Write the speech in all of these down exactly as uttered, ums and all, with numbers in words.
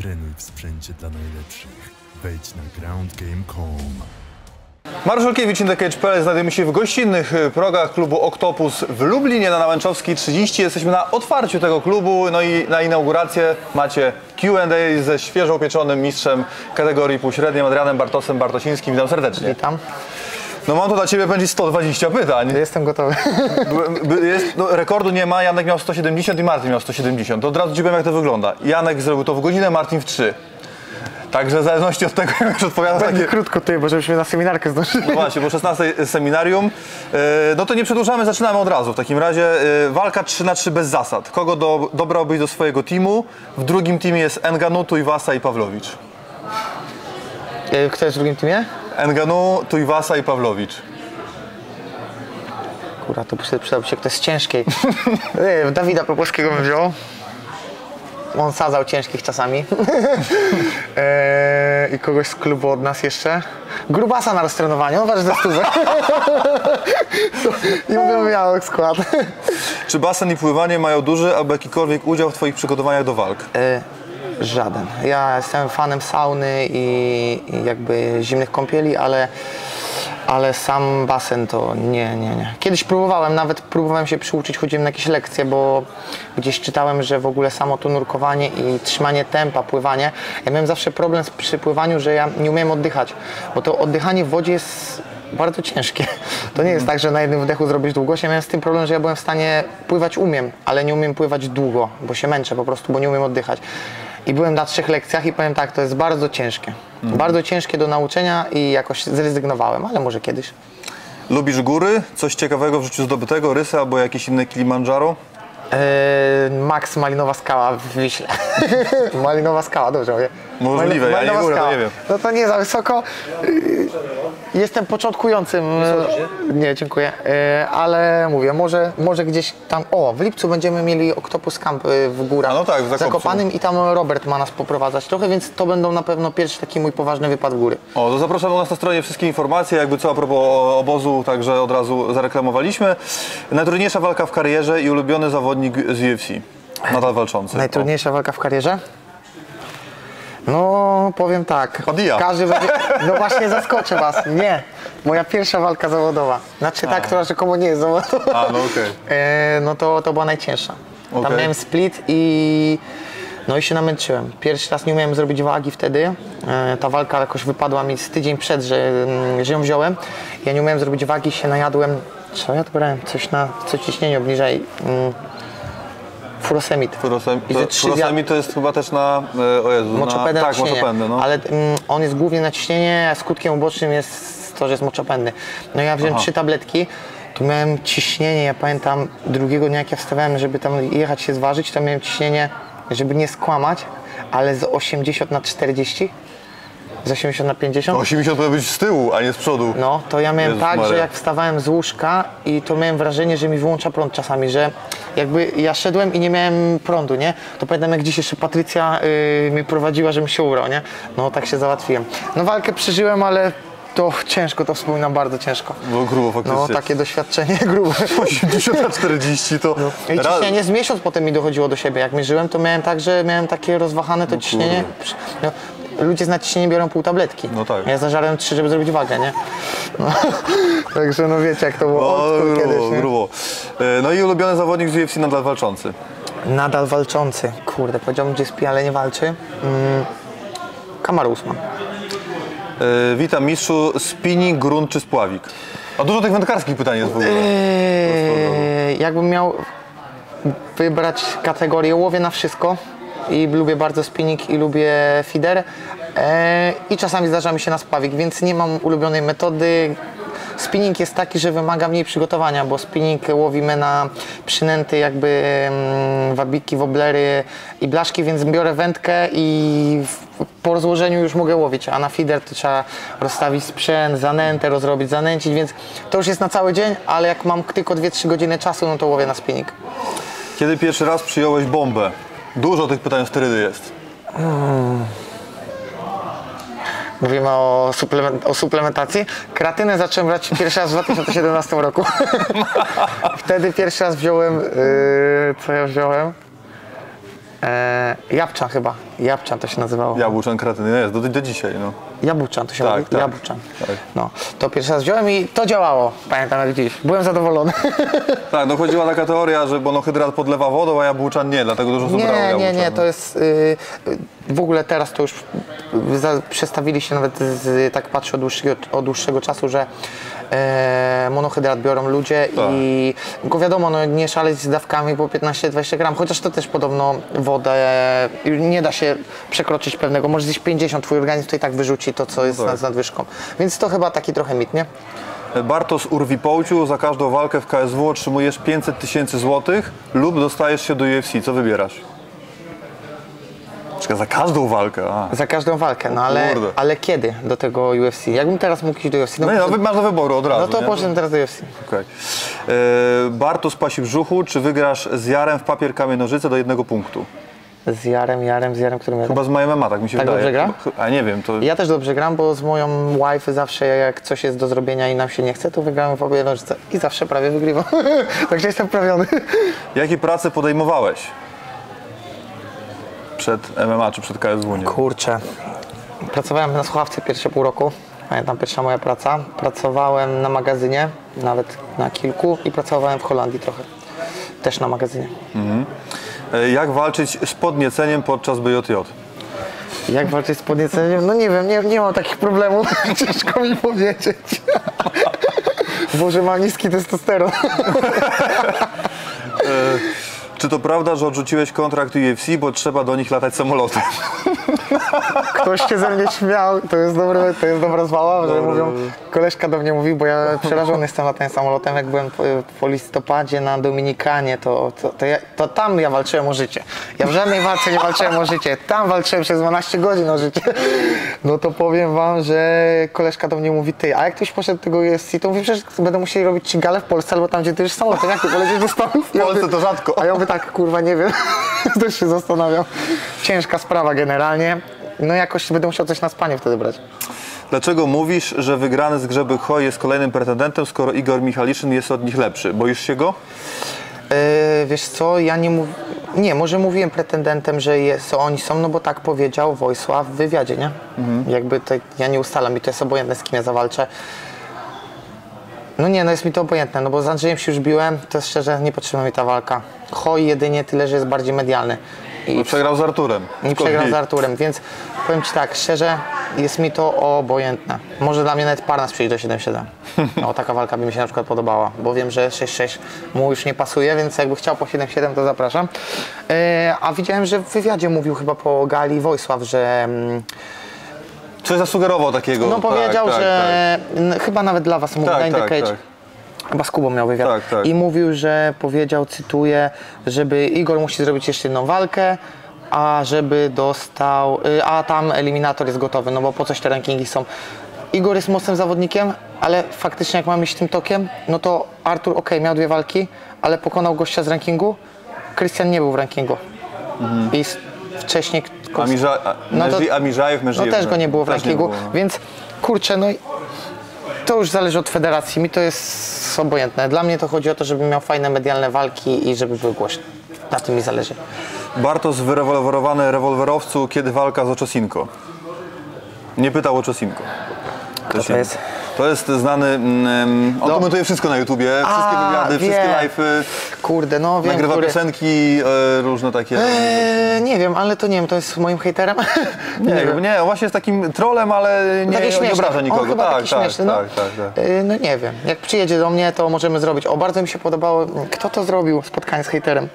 Trenuj w sprzęcie dla najlepszych. Wejdź na ground game kropka com. Mariusz Olkiewicz, In The Cage kropka p l. Znajdujemy się w gościnnych progach klubu Oktopus w Lublinie na Nałęczowskiej trzydzieści. Jesteśmy na otwarciu tego klubu, no i na inaugurację macie Q and A ze świeżo upieczonym mistrzem kategorii półśredniej, Adrianem Bartosem Bartosińskim. Witam serdecznie. Witam. No mam tu dla Ciebie będzie sto dwadzieścia pytań. Jestem gotowy. Jest, no, rekordu nie ma, Janek miał sto siedemdziesiąt i Martin miał sto siedemdziesiąt. To od razu Ci powiem, jak to wygląda. Janek zrobił to w godzinę, Martin w trzy. Także w zależności od tego, jak już odpowiadam Będzie takie... krótko tutaj, bo żebyśmy na seminarkę zdążyli. No właśnie, bo szesnaste seminarium. No to nie przedłużamy, zaczynamy od razu. W takim razie walka trzy na trzy bez zasad. Kogo do, dobrałbyś do swojego teamu? W drugim teamie jest Ngannou, Tuivasa i Pawlowicz. Kto jest w drugim teamie? Ngannou, Tuivasa i Pawlowicz. Kurwa, to przydałby się ktoś z ciężkiej. Dawida Popłowskiego bym wziął. On sadzał ciężkich czasami. eee, I kogoś z klubu od nas jeszcze. Grubasa na roztrenowaniu, on waży ze stówę. I bym miał skład. Czy basen i pływanie mają duży albo jakikolwiek udział w Twoich przygotowaniach do walk? Eee, żaden. Ja jestem fanem sauny i, i jakby zimnych kąpieli, ale ale sam basen to nie, nie, nie. Kiedyś próbowałem, nawet próbowałem się przyuczyć, chodziłem na jakieś lekcje, bo gdzieś czytałem, że w ogóle samo to nurkowanie i trzymanie tempa, pływanie. Ja miałem zawsze problem przy pływaniu, że ja nie umiałem oddychać, bo to oddychanie w wodzie jest bardzo ciężkie. To nie jest tak, że na jednym wdechu zrobisz długość. Ja miałem z tym problem, że ja byłem w stanie pływać, umiem, ale nie umiem pływać długo, bo się męczę po prostu, bo nie umiem oddychać. I byłem na trzech lekcjach i powiem tak, to jest bardzo ciężkie. Mhm. Bardzo ciężkie do nauczenia i jakoś zrezygnowałem, ale może kiedyś. Lubisz góry? Coś ciekawego w życiu zdobytego? Rysy albo jakieś inne Kilimandżaro? Eee, Max Malinowa Skała w Wiśle. Malinowa Skała, dobrze mówię. Możliwe, ja nie górę, to nie wiem. No to nie za wysoko. Jestem początkującym. Nie, dziękuję. Ale mówię, może, może gdzieś tam. O, w lipcu będziemy mieli Oktopus Camp w górach. A no tak, w Zakopcu. Zakopanym i tam Robert ma nas poprowadzać trochę, więc to będą na pewno pierwszy taki mój poważny wypad w góry. O, to zapraszam u nas na stronie wszystkie informacje, jakby co a propos obozu, także od razu zareklamowaliśmy. Najtrudniejsza walka w karierze i ulubiony zawodnik z U F C. Nadal walczący. Najtrudniejsza o. walka w karierze? No, powiem tak. Padilla. Każdy będzie... No właśnie, zaskoczę was. Nie. Moja pierwsza walka zawodowa. Znaczy ta, która rzekomo nie jest zawodowa. A, no okej. Okay. E, no to, to była najcięższa. Tam okay. miałem split i... No i się namęczyłem. Pierwszy raz nie umiałem zrobić wagi wtedy. E, ta walka jakoś wypadła mi z tydzień przed, że, że ją wziąłem. Ja nie umiałem zrobić wagi, się najadłem. Co ja to brałem? Coś na... co ciśnienie obniżaj. Mm. Furosemid. Furosem, to, furosemid to jest chyba też na, o Jezu, moczopędne na, tak, moczopędne, no. Ale mm, on jest głównie na ciśnienie, a skutkiem ubocznym jest to, że jest moczopędny. No ja wziąłem Aha. trzy tabletki, tu miałem ciśnienie, ja pamiętam drugiego dnia jak ja wstawałem, żeby tam jechać się zważyć, to miałem ciśnienie, żeby nie skłamać, ale z osiemdziesiąt na czterdzieści. Z osiemdziesiąt na pięćdziesiąt? osiemdziesiąt powinno być z tyłu, a nie z przodu. No, to ja miałem Jezus tak, Maria. że jak wstawałem z łóżka i to miałem wrażenie, że mi wyłącza prąd czasami, że jakby ja szedłem i nie miałem prądu, nie? To pamiętam jak dziś jeszcze Patrycja yy, mi prowadziła, żebym się ubrał, nie? No tak się załatwiłem. No walkę przeżyłem, ale to ciężko, to wspominam bardzo ciężko. Było grubo faktycznie. No takie doświadczenie grube. osiemdziesiąt na czterdzieści to... No. I ciśnienie z miesiąc potem mi dochodziło do siebie. Jak mierzyłem, to miałem tak, że miałem takie rozwahane to no, ciśnienie. No, ludzie z nadciśnieniem biorą pół tabletki. No tak. Ja zażarłem trzy, żeby zrobić wagę, nie? No. Także no wiecie jak to było no, grubo, kiedyś, nie? grubo. No i ulubiony zawodnik z U F C nadal walczący. Nadal walczący. Kurde, powiedziałbym G S P, ale nie walczy. Mm. Kamaru Usman. Yy, witam mistrzu, spinning, grunt czy spławik? A dużo tych wędkarskich pytań jest w ogóle. Eee, jakbym miał wybrać kategorię, łowię na wszystko i lubię bardzo spinning i lubię feeder eee, i czasami zdarza mi się na spławik, więc nie mam ulubionej metody. Spinning jest taki, że wymaga mniej przygotowania, bo spinning łowimy na przynęty jakby mm, wabiki, woblery i blaszki, więc biorę wędkę i w, po rozłożeniu już mogę łowić, a na feeder to trzeba rozstawić sprzęt, zanętę, rozrobić, zanęcić, więc to już jest na cały dzień, ale jak mam tylko dwie trzy godziny czasu, no to łowię na spinning. Kiedy pierwszy raz przyjąłeś bombę? Dużo tych pytań o sterydy jest. Hmm. Mówimy o, suplement, o suplementacji. Kreatynę zacząłem brać pierwszy raz w dwa tysiące siedemnastym roku. Wtedy pierwszy raz wziąłem, yy, co ja wziąłem? E, Jabłczan chyba. Jabłczan to się nazywało. Jabłczan kretyn, no jest, do, do dzisiaj, no. Jabłczan to się Tak, mówi? tak. Jabłczan. Tak. No, to pierwszy raz wziąłem i to działało. Pamiętam jak dziś. Byłem zadowolony. Tak, no chodziła taka teoria, że monohydrat podlewa wodą, a jabłczan nie, dlatego dużo osób brało Nie, nie, jabłczan, nie, no. to jest... y, w ogóle teraz to już za, przestawili się nawet, z, tak patrzę od dłuższego, od dłuższego czasu, że e, monohydrat biorą ludzie Tak. i go wiadomo, no, nie szaleć z dawkami po piętnaście dwadzieścia gram, chociaż to też podobno wodę nie da się przekroczyć pewnego, może zjeść pięćdziesiąt, twój organizm to i tak wyrzuci to, co jest tak. nad, z nadwyżką. Więc to chyba taki trochę mit, nie? Bartosz Urwipołciu, za każdą walkę w K S W otrzymujesz pięćset tysięcy złotych lub dostajesz się do U F C. Co wybierasz? Czekaj, za każdą walkę, a. Za każdą walkę, no ale, kurde. ale kiedy do tego U F C? Jakbym teraz mógł iść do U F C? No nie, no, wy- masz do wyboru od razu, no to nie? poszedłem teraz do U F C. Okej. E, Bartosz Pasi Brzuchu, czy wygrasz z Jarem w papier, kamień, nożyce do jednego punktu? Z Jarem, Jarem, z Jarem, którym ja Chyba z M M A, tak mi się Tak wydaje. dobrze gra? Chyba- A nie wiem, to... Ja też dobrze gram, bo z moją wife zawsze jak coś jest do zrobienia i nam się nie chce, to wygramy w obie nożyce i zawsze prawie wygrywam. Także jestem wprawiony. Jakie prace podejmowałeś? Przed M M A czy przed K S W, nie? Kurczę, pracowałem na słuchawce pierwsze pół roku, pamiętam pierwsza moja praca. Pracowałem na magazynie, nawet na kilku i pracowałem w Holandii trochę, też na magazynie. E, Jak walczyć z podnieceniem podczas B J J? Jak walczyć z podnieceniem? No nie wiem, nie, nie mam takich problemów, ciężko mi powiedzieć. Boże, mam niski testosteron. Czy to prawda, że odrzuciłeś kontrakt U F C, bo trzeba do nich latać samolotem? Ktoś się ze mnie śmiał, to jest dobre, to jest dobra zwała, że mówią, koleżka do mnie mówi, bo ja przerażony jestem latem samolotem, jak byłem po, po listopadzie na Dominikanie, to, to, to, ja, to tam ja walczyłem o życie. Ja w żadnej walce nie walczyłem o życie, tam walczyłem przez dwanaście godzin o życie. No to powiem wam, że koleżka do mnie mówi, ty, a jak ktoś poszedł do tego U F C, to mówię, przecież będą musieli robić ci galę w Polsce, albo tam, gdzie ty już samolotem, jak ty polecisz do Stanów? W Polsce to rzadko. A ja mówię tak, kurwa, nie wiem, też się zastanawiam. Ciężka sprawa generalnie. No jakoś będę musiał coś na spanie wtedy brać. Dlaczego mówisz, że wygrany z Grzeby Choj jest kolejnym pretendentem, skoro Igor Michaliszyn jest od nich lepszy? Boisz się go? Yy, wiesz co, ja nie mów... Nie, może mówiłem pretendentem, że jest, oni są, no bo tak powiedział Wojsław w wywiadzie, nie? Mhm. Jakby to, ja nie ustalam i to jest obojętne, z kim ja zawalczę. No nie, no jest mi to obojętne, no bo z Andrzejem się już biłem, to szczerze nie potrzebuje mi ta walka. Choj jedynie tyle, że jest bardziej medialny. I Przegrał z Arturem. I przegrał z Arturem, więc powiem ci tak, szczerze, jest mi to obojętne. Może dla mnie nawet Parnas przyjdzie do siedem siedem. No, taka walka by mi się na przykład podobała, bo wiem, że sześć sześć mu już nie pasuje, więc jakby chciał po siedem siedem, to zapraszam. E, a widziałem, że w wywiadzie mówił chyba po gali Wojsław, że... Mm, Coś zasugerował takiego. no tak, powiedział, tak, że n- chyba nawet dla was mówił, Tak, na In The tak, Cage. tak. Chyba z Kubą miał wywiad. Tak, tak. I mówił, że powiedział, cytuję, żeby Igor musi zrobić jeszcze jedną walkę, a żeby dostał, y, a tam eliminator jest gotowy, no bo po coś te rankingi są. Igor jest mocnym zawodnikiem, ale faktycznie jak mamy iść tym tokiem, no to Artur okej, miał dwie walki, ale pokonał gościa z rankingu, Krystian nie był w rankingu. Mhm. I s- wcześniej... Amirza, a, No to- Mężi- Amiżajew, No Mężijew, też go nie było w też nie rankingu, było, no. więc kurczę, no i to już zależy od federacji, mi to jest obojętne. Dla mnie to chodzi o to, żeby miał fajne medialne walki i żeby były głośne. Na tym mi zależy. Bartosz wyrewolwerowany rewolwerowcu, kiedy walka z Oczosinko? Nie pytał o Oczosinko. Kto to jest? To jest znany, mm, on No. komentuje wszystko na YouTubie, wszystkie A, wywiady, wszystkie wiem. live'y, Kurde, no wiem, nagrywa który... piosenki, e, różne takie. Eee, nie wiem, ale to nie wiem, to jest moim hejterem? nie, nie, nie, on właśnie jest takim trolem, ale nie, Taki nie śmieszny. obraża nikogo. On chyba tak, taki tak, śmieszny, no. tak, tak, tak. Eee, no nie wiem, jak przyjedzie do mnie, to możemy zrobić. O, bardzo mi się podobało, kto to zrobił, spotkanie z hejterem.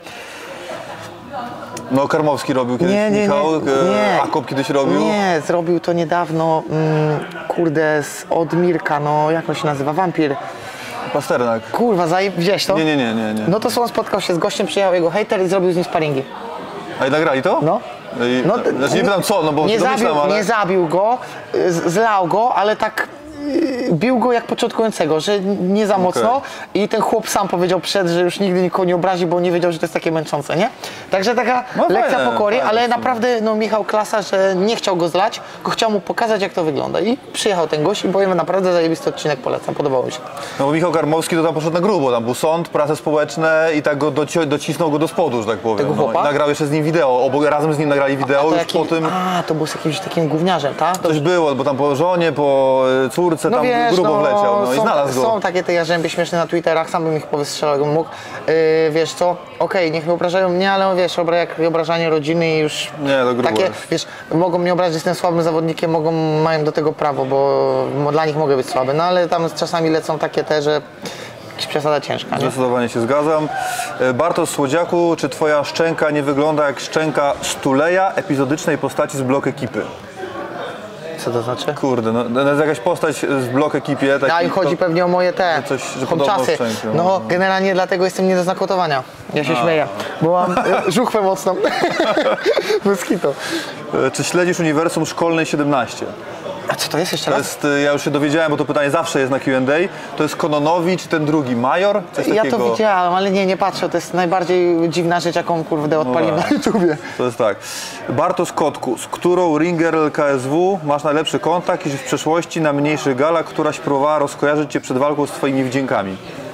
No Karmowski robił kiedyś, Nie, nie, nie, Michał, e, nie. Akop kiedyś robił. Nie, zrobił to niedawno, mm, kurde, z, od Mirka, no jak on się nazywa, Wampir. Pasternak. Kurwa, zaj... widziałeś to? Nie, nie, nie, nie, nie. No to on spotkał się z gościem, przyjechał jego hejter i zrobił z nim sparingi. A i nagrali to? No. I, No, znaczy nie pytam co, no bo nie domyślam, zabił, ale... nie zabił go, z- zlał go, ale tak bił go jak początkującego, że nie za mocno Okay. i ten chłop sam powiedział przed, że już nigdy nikogo nie obrazi, bo nie wiedział, że to jest takie męczące, nie? Także taka No lekcja fajne, pokory, fajne ale w sumie. naprawdę no Michał klasa, że nie chciał go zlać, tylko chciał mu pokazać, jak to wygląda i przyjechał ten gość i powiem, naprawdę zajebisty odcinek, polecam, podobało mi się. No bo Michał Karmowski to tam poszedł na grubo, tam był sąd, prace społeczne i tak go doci docisnął go do spodu, że tak powiem. Tego No, chłopa? i nagrał jeszcze z nim wideo, obok, razem z nim nagrali wideo, to już jakim- po tym A, to był z jakimś takim gówniarzem, tak? To coś było, bo tam po żonie, po y, córce, tam wiesz, grubo wleciał, no i są, znalazł go. są takie te jarzębie śmieszne na Twitterach, sam bym ich powystrzelał, jakbym mógł. Yy, wiesz co, okej, niech mnie obrażają mnie, ale wiesz, obra- jak obrażanie rodziny i już Nie, to grubo takie, jest. wiesz, mogą mnie obrazić, jestem słabym zawodnikiem, mogą, mają do tego prawo, bo mo- dla nich mogę być słaby, no ale tam czasami lecą takie te, że jakaś przesada ciężka, nie? Zdecydowanie się zgadzam. E, Bartosz Słodziaku, czy twoja szczęka nie wygląda jak szczęka Stuleja, epizodycznej postaci z Blok Ekipy? Co to znaczy? Kurde, no to jest jakaś postać z Blok Ekipie. Taki, A i chodzi to, pewnie o moje te coś, że podobno czasy. szczękę, No no. generalnie dlatego jestem nie do znakotowania. Ja się śmieję, bo mam e, żuchwę mocną. Bez kitu. e, czy śledzisz Uniwersum Szkolnej siedemnaście? A co to jest jeszcze To raz? jest, e, ja już się dowiedziałem, bo to pytanie zawsze jest na Q and A. To jest Kononowicz, ten drugi, Major? Coś Ja takiego. to widziałem, ale nie, nie patrzę. To jest najbardziej dziwna rzecz, jaką kurde odpaliłem na właśnie. YouTubie. To jest tak. Bartosz Kotku, z którą Ringer L K S W masz najlepszy kontakt, jeśli w przeszłości na mniejszych galach któraś próbowała rozkojarzyć cię przed walką z twoimi wdziękami?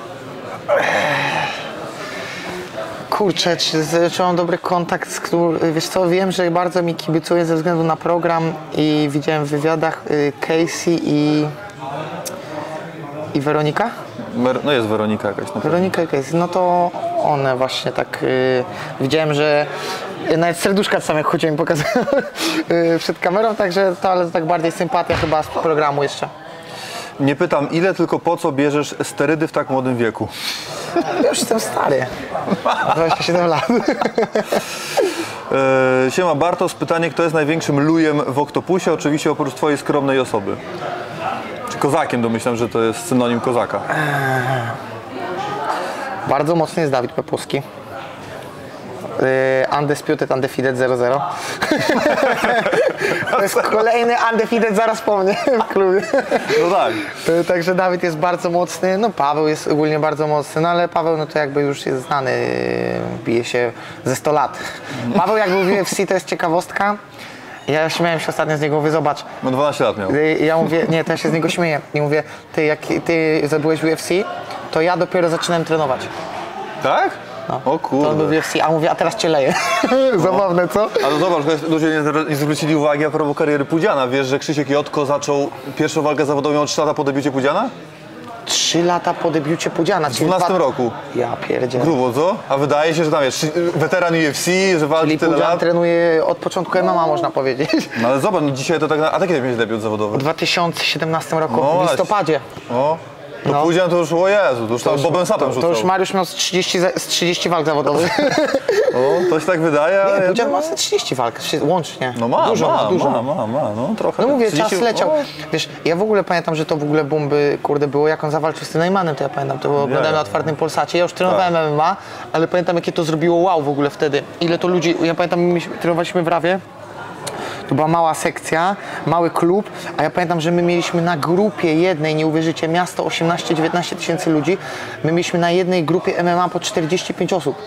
Kurczę, czy, z- czy mam dobry kontakt z którym... Wiesz co, wiem, że bardzo mi kibicuje ze względu na program i widziałem w wywiadach y, Casey i... i Weronika? Mer- No jest Weronika jakaś na pewno. Weronika i Casey, no to one właśnie tak y, widziałem, że y, nawet serduszka sam jak chodziłem pokazać y, przed kamerą, także to, ale to tak bardziej sympatia chyba z programu jeszcze. Nie pytam ile, tylko po co bierzesz sterydy w tak młodym wieku? Ja już jestem stary, dwadzieścia siedem lat. E, siema Bartosz, pytanie, kto jest największym lujem w Oktopusie? Oczywiście oprócz twojej skromnej osoby. Czy kozakiem, domyślam, że to jest synonim kozaka. Bardzo mocny jest Dawid Pepuski. Yy, undisputed, undefeated zero zero. To jest kolejny undefeated zaraz po mnie w klubie. No tak. Yy, Także Dawid jest bardzo mocny, no Paweł jest ogólnie bardzo mocny, no ale Paweł no to jakby już jest znany, yy, bije się ze sto lat. Paweł jak był w U F C, to jest ciekawostka. Ja śmiałem się ostatnio z niego, mówię, zobacz, No dwanaście lat miał. Y, ja mówię, nie, to ja się z niego śmieję. I mówię, ty jak ty byłeś w U F C, to ja dopiero zaczynałem trenować. Tak? No. O To on był w kurde. U F C, a mówię, a teraz cię leję. Zabawne, co? Ale zobacz, że ludzie nie, nie zwrócili uwagi a propos kariery Pudziana. Wiesz, że Krzysiek Jotko zaczął pierwszą walkę zawodową miał trzy lata po debiucie Pudziana? Trzy lata po debiucie Pudziana. W dwunastym roku. Ja pierdzielę. Grubo, co? A wydaje się, że tam jest weteran U F C, że walczy Czyli tyle Pudzian lat. trenuje od początku M M A, można powiedzieć. No ale zobacz, no dzisiaj to tak... Na... A taki miałeś debiut zawodowy? W dwa tysiące siedemnastym roku, No w właśnie. listopadzie. O. To No. Pudzian to już, o Jezu, to już tam Bobem Sapem To rzucał. już Mariusz miał z trzydzieści, za- z trzydzieści walk zawodowych. O, to się tak wydaje, ale... Nie, Pudzian ma z trzydzieści walk, trzy- łącznie. No ma, dużo, ma, dużo. ma, ma, ma, no trochę. No mówię, trzydzieści czas leciał. O, Wiesz, ja w ogóle pamiętam, że to w ogóle bomby, kurde, było jak on zawalczył z tym Najmanem, to ja pamiętam, to było oglądałem na otwartym Polsacie. Ja już trenowałem M M A, ale pamiętam, jakie to zrobiło wow w ogóle wtedy. Ile to ludzi, ja pamiętam, my trenowaliśmy w Rawie. To była mała sekcja, mały klub, a ja pamiętam, że my mieliśmy na grupie jednej, nie uwierzycie, miasto osiemnaście dziewiętnaście tysięcy ludzi, my mieliśmy na jednej grupie M M A po czterdzieści pięć osób.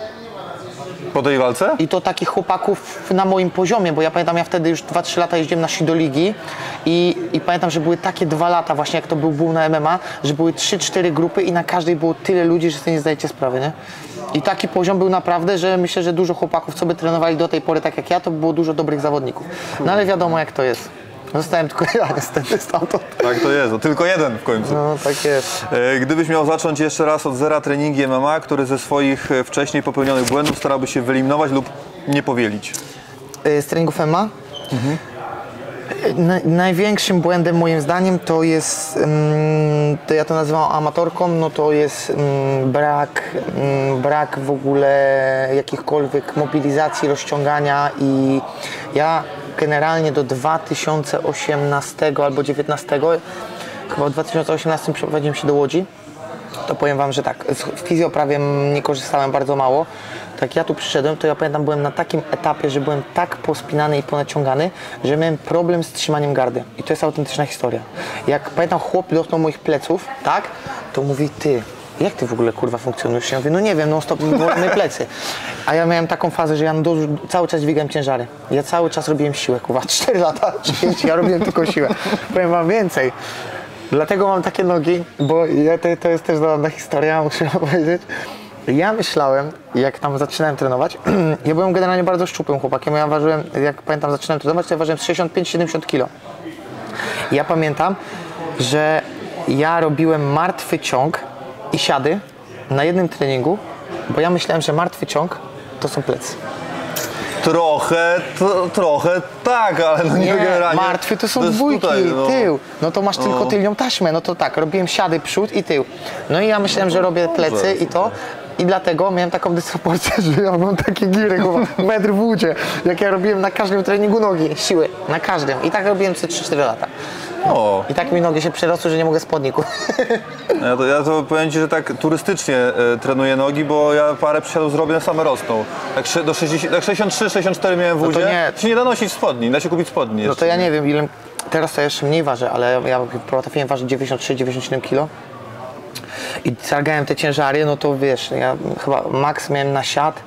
Po tej walce? I to takich chłopaków na moim poziomie, bo ja pamiętam, ja wtedy już dwa trzy lata jeździłem na sido ligi i, i pamiętam, że były takie dwa lata właśnie, jak to był boom na M M A, że były trzy cztery grupy i na każdej było tyle ludzi, że sobie nie zdajecie sprawy, nie? I taki poziom był naprawdę, że myślę, że dużo chłopaków, co by trenowali do tej pory tak jak ja, to by było dużo dobrych zawodników. No ale wiadomo, jak to jest. Zostałem tylko ja niestety stamtąd. Tak to jest, no, tylko jeden w końcu. No tak jest. E, Gdybyś miał zacząć jeszcze raz od zera treningi M M A, który ze swoich e, wcześniej popełnionych błędów starałby się wyeliminować lub nie powielić. Z treningów M M A? Na, największym błędem moim zdaniem to jest, mm, to ja to nazywam amatorką, no to jest mm, brak, mm, brak w ogóle jakichkolwiek mobilizacji, rozciągania i ja generalnie do dwa tysiące osiemnastego albo dziewiętnastego, chyba w dwa tysiące osiemnastym przeprowadziłem się do Łodzi to powiem wam, że tak, z fizjoprawie nie korzystałem bardzo mało. Tak ja tu przyszedłem, to ja pamiętam, byłem na takim etapie, że byłem tak pospinany i ponaciągany, że miałem problem z trzymaniem gardy. I to jest autentyczna historia. Jak pamiętam, chłop dotknął moich pleców, tak, to mówi, ty, jak ty w ogóle kurwa funkcjonujesz? Ja mówię, no nie wiem, no stop, moje plecy. A ja miałem taką fazę, że ja do, cały czas dźwigałem ciężary. Ja cały czas robiłem siłę, kurwa, cztery lata, czy pięć, ja robiłem tylko siłę. Powiem wam więcej. Dlatego mam takie nogi, bo ja, to, to jest też zabawna historia, muszę wam powiedzieć. Ja myślałem, jak tam zaczynałem trenować, ja byłem generalnie bardzo szczupłym chłopakiem, ja ważyłem, jak pamiętam, zaczynałem trenować, to ja ważyłem sześćdziesiąt pięć siedemdziesiąt kilo. Ja pamiętam, że ja robiłem martwy ciąg i siady na jednym treningu, bo ja myślałem, że martwy ciąg to są plecy. Trochę, to, trochę tak, ale no nie, Nie, generalnie. martwy to są jest dwójki, tutaj, no. tył. No to masz tylko No. tylnią taśmę, no to tak, robiłem siady, przód i tył. No i ja myślałem, że robię plecy i to. I dlatego miałem taką dysproporcję, że ja mam takie giry, chyba metr w wódzie. Jak ja robiłem na każdym treningu nogi, siły, na każdym. I tak robiłem co trzy cztery lata. O. I tak mi nogi się przerosły, że nie mogę spodni kupić. Ja to, ja to powiem ci, że tak turystycznie e, trenuję nogi, bo ja parę przysiadów zrobię, same rosną. Jak, sze- do sześćdziesiąt, jak sześćdziesiąt trzy sześćdziesiąt cztery miałem w to wódzie, nie. to się nie da nosić spodni, da się kupić spodni No jeszcze. to ja nie wiem ile, teraz to jeszcze mniej ważę, ale ja potrafiłem ważyć dziewięćdziesiąt trzy dziewięćdziesiąt siedem kilo. I targałem te ciężary, no to wiesz, ja chyba max miałem na siat